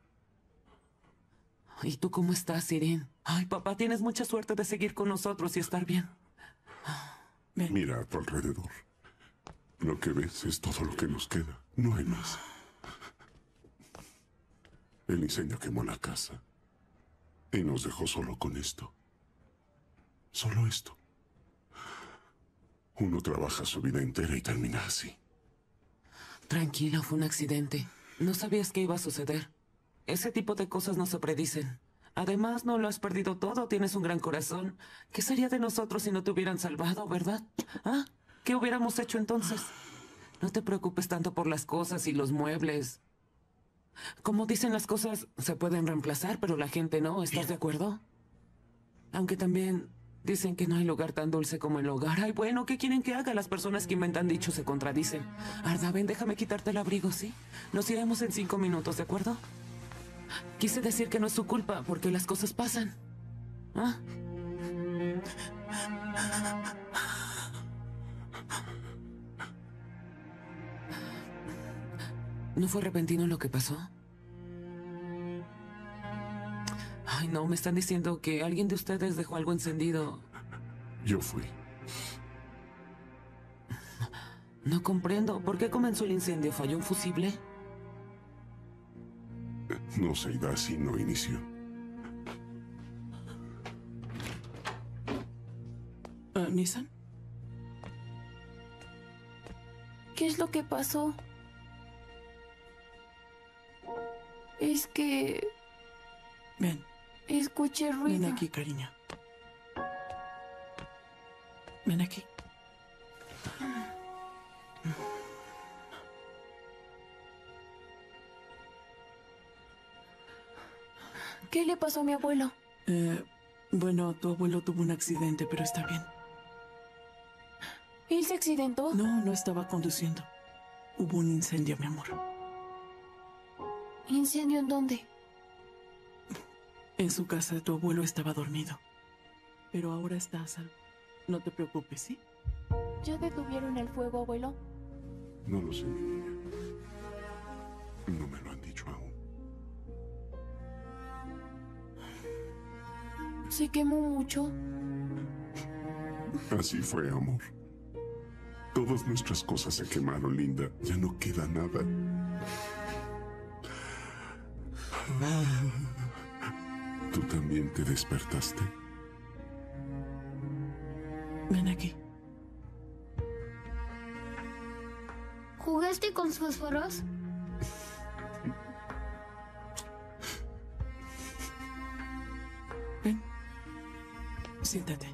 ¿Y tú cómo estás, Irene? Ay, papá, tienes mucha suerte de seguir con nosotros y estar bien. Mira a tu alrededor. Lo que ves es todo lo que nos queda. No hay más. El incendio quemó la casa. Y nos dejó solo con esto. Solo esto. Uno trabaja su vida entera y termina así. Tranquilo, fue un accidente. No sabías qué iba a suceder. Ese tipo de cosas no se predicen. Además, no lo has perdido todo, tienes un gran corazón. ¿Qué sería de nosotros si no te hubieran salvado, verdad? ¿Ah? ¿Qué hubiéramos hecho entonces? No te preocupes tanto por las cosas y los muebles. Como dicen, las cosas se pueden reemplazar, pero la gente no, ¿estás de acuerdo? Aunque también dicen que no hay lugar tan dulce como el hogar. Ay, bueno, ¿qué quieren que haga? Las personas que inventan dichos se contradicen. Arda, ven, déjame quitarte el abrigo, ¿sí? Nos iremos en 5 minutos, ¿de acuerdo? Quise decir que no es su culpa, porque las cosas pasan. ¿Ah? ¿No fue repentino lo que pasó? Ay, no, me están diciendo que alguien de ustedes dejó algo encendido. Yo fui. No comprendo. ¿Por qué comenzó el incendio? ¿Falló un fusible? No, Seida, así no inició. ¿Nissan? ¿Qué es lo que pasó? Es que... Ven. Escuché ruido. Ven aquí, cariño. Ven aquí. ¿Qué le pasó a mi abuelo? Bueno, tu abuelo tuvo un accidente, pero está bien. ¿Él se accidentó? No, no estaba conduciendo. Hubo un incendio, mi amor. ¿Incendio en dónde? En su casa, tu abuelo estaba dormido. Pero ahora está a salvo. No te preocupes, ¿sí? ¿Ya detuvieron el fuego, abuelo? No lo sé, mi niña. No me lo han dicho aún. ¿Se quemó mucho? Así fue, amor. Todas nuestras cosas se quemaron, Linda. Ya no queda nada. ¿Tú también te despertaste? Ven aquí. ¿Jugaste con fósforos? Ven. Siéntate.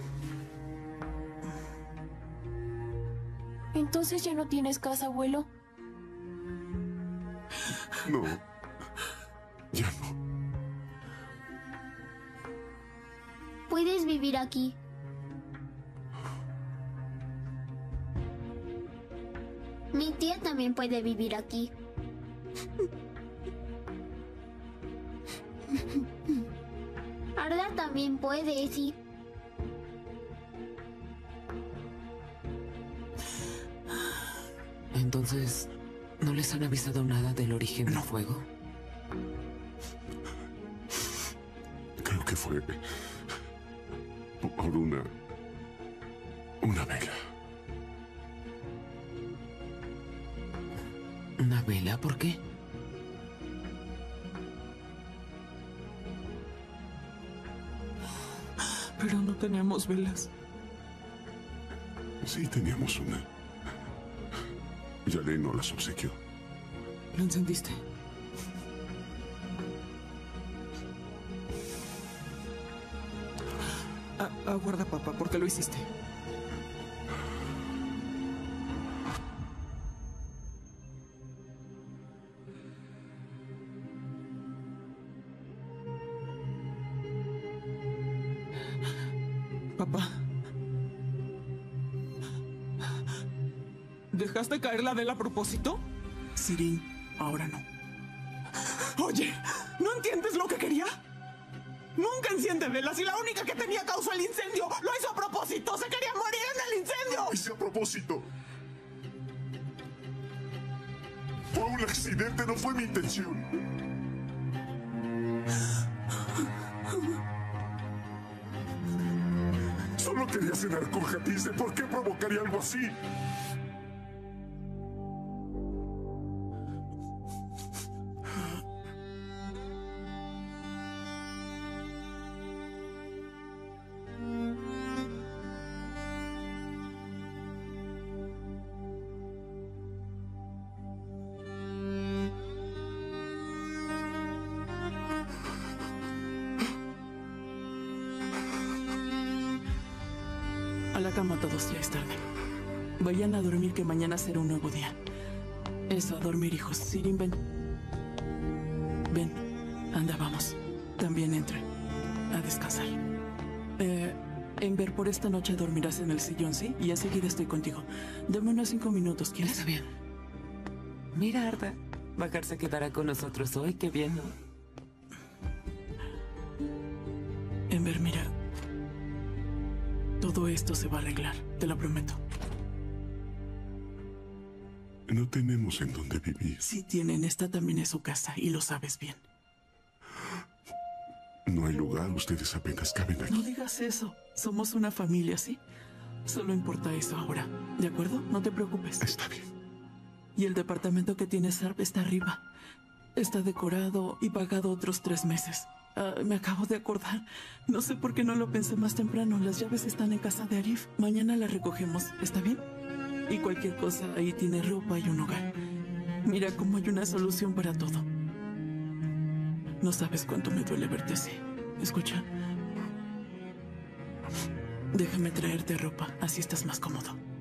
¿Entonces ya no tienes casa, abuelo? No. Ya no. Puedes vivir aquí. Mi tía también puede vivir aquí. Arda también puede, sí. Entonces, ¿no les han avisado nada del origen del fuego? Creo que fue por una vela. ¿Una vela? ¿Por qué? Pero no tenemos velas. Sí, teníamos una. Yale no las obsequió. ¿Lo encendiste? Aguarda, papá, ¿por qué lo hiciste? Papá. ¿Dejaste caer la vela a propósito? Sirin, ahora no. Oye, ¿no entiendes lo que quería? Nunca enciende velas y la única que tenía causó el incendio. Lo hizo a propósito. Se quería morir en el incendio. Lo hice a propósito. Fue un accidente, no fue mi intención. Solo quería cenar con Jatice. ¿Por qué provocaría algo así? A la cama todos, ya es tarde. Vayan a dormir que mañana será un nuevo día. Eso, a dormir, hijos. Sirin, ven. Ven. Anda, vamos. También entre. A descansar. Ember, por esta noche dormirás en el sillón, ¿sí? Y enseguida estoy contigo. Dame unos 5 minutos, ¿quieres? Está bien. Mira, Arda. Bajar se quedará con nosotros hoy. Qué bien, ¿no? Ember, mira. Todo esto se va a arreglar, te lo prometo. No tenemos en dónde vivir. Sí tienen, esta también es su casa y lo sabes bien. No hay lugar, ustedes apenas caben aquí. No digas eso, somos una familia, ¿sí? Solo importa eso ahora, ¿de acuerdo? No te preocupes. Está bien. Y el departamento que tiene Sarp está arriba. Está decorado y pagado otros 3 meses. Me acabo de acordar. No sé por qué no lo pensé más temprano. Las llaves están en casa de Arif. Mañana las recogemos, ¿está bien? Y cualquier cosa, ahí tiene ropa y un hogar. Mira cómo hay una solución para todo. No sabes cuánto me duele verte así. Escucha. Déjame traerte ropa, así estás más cómodo.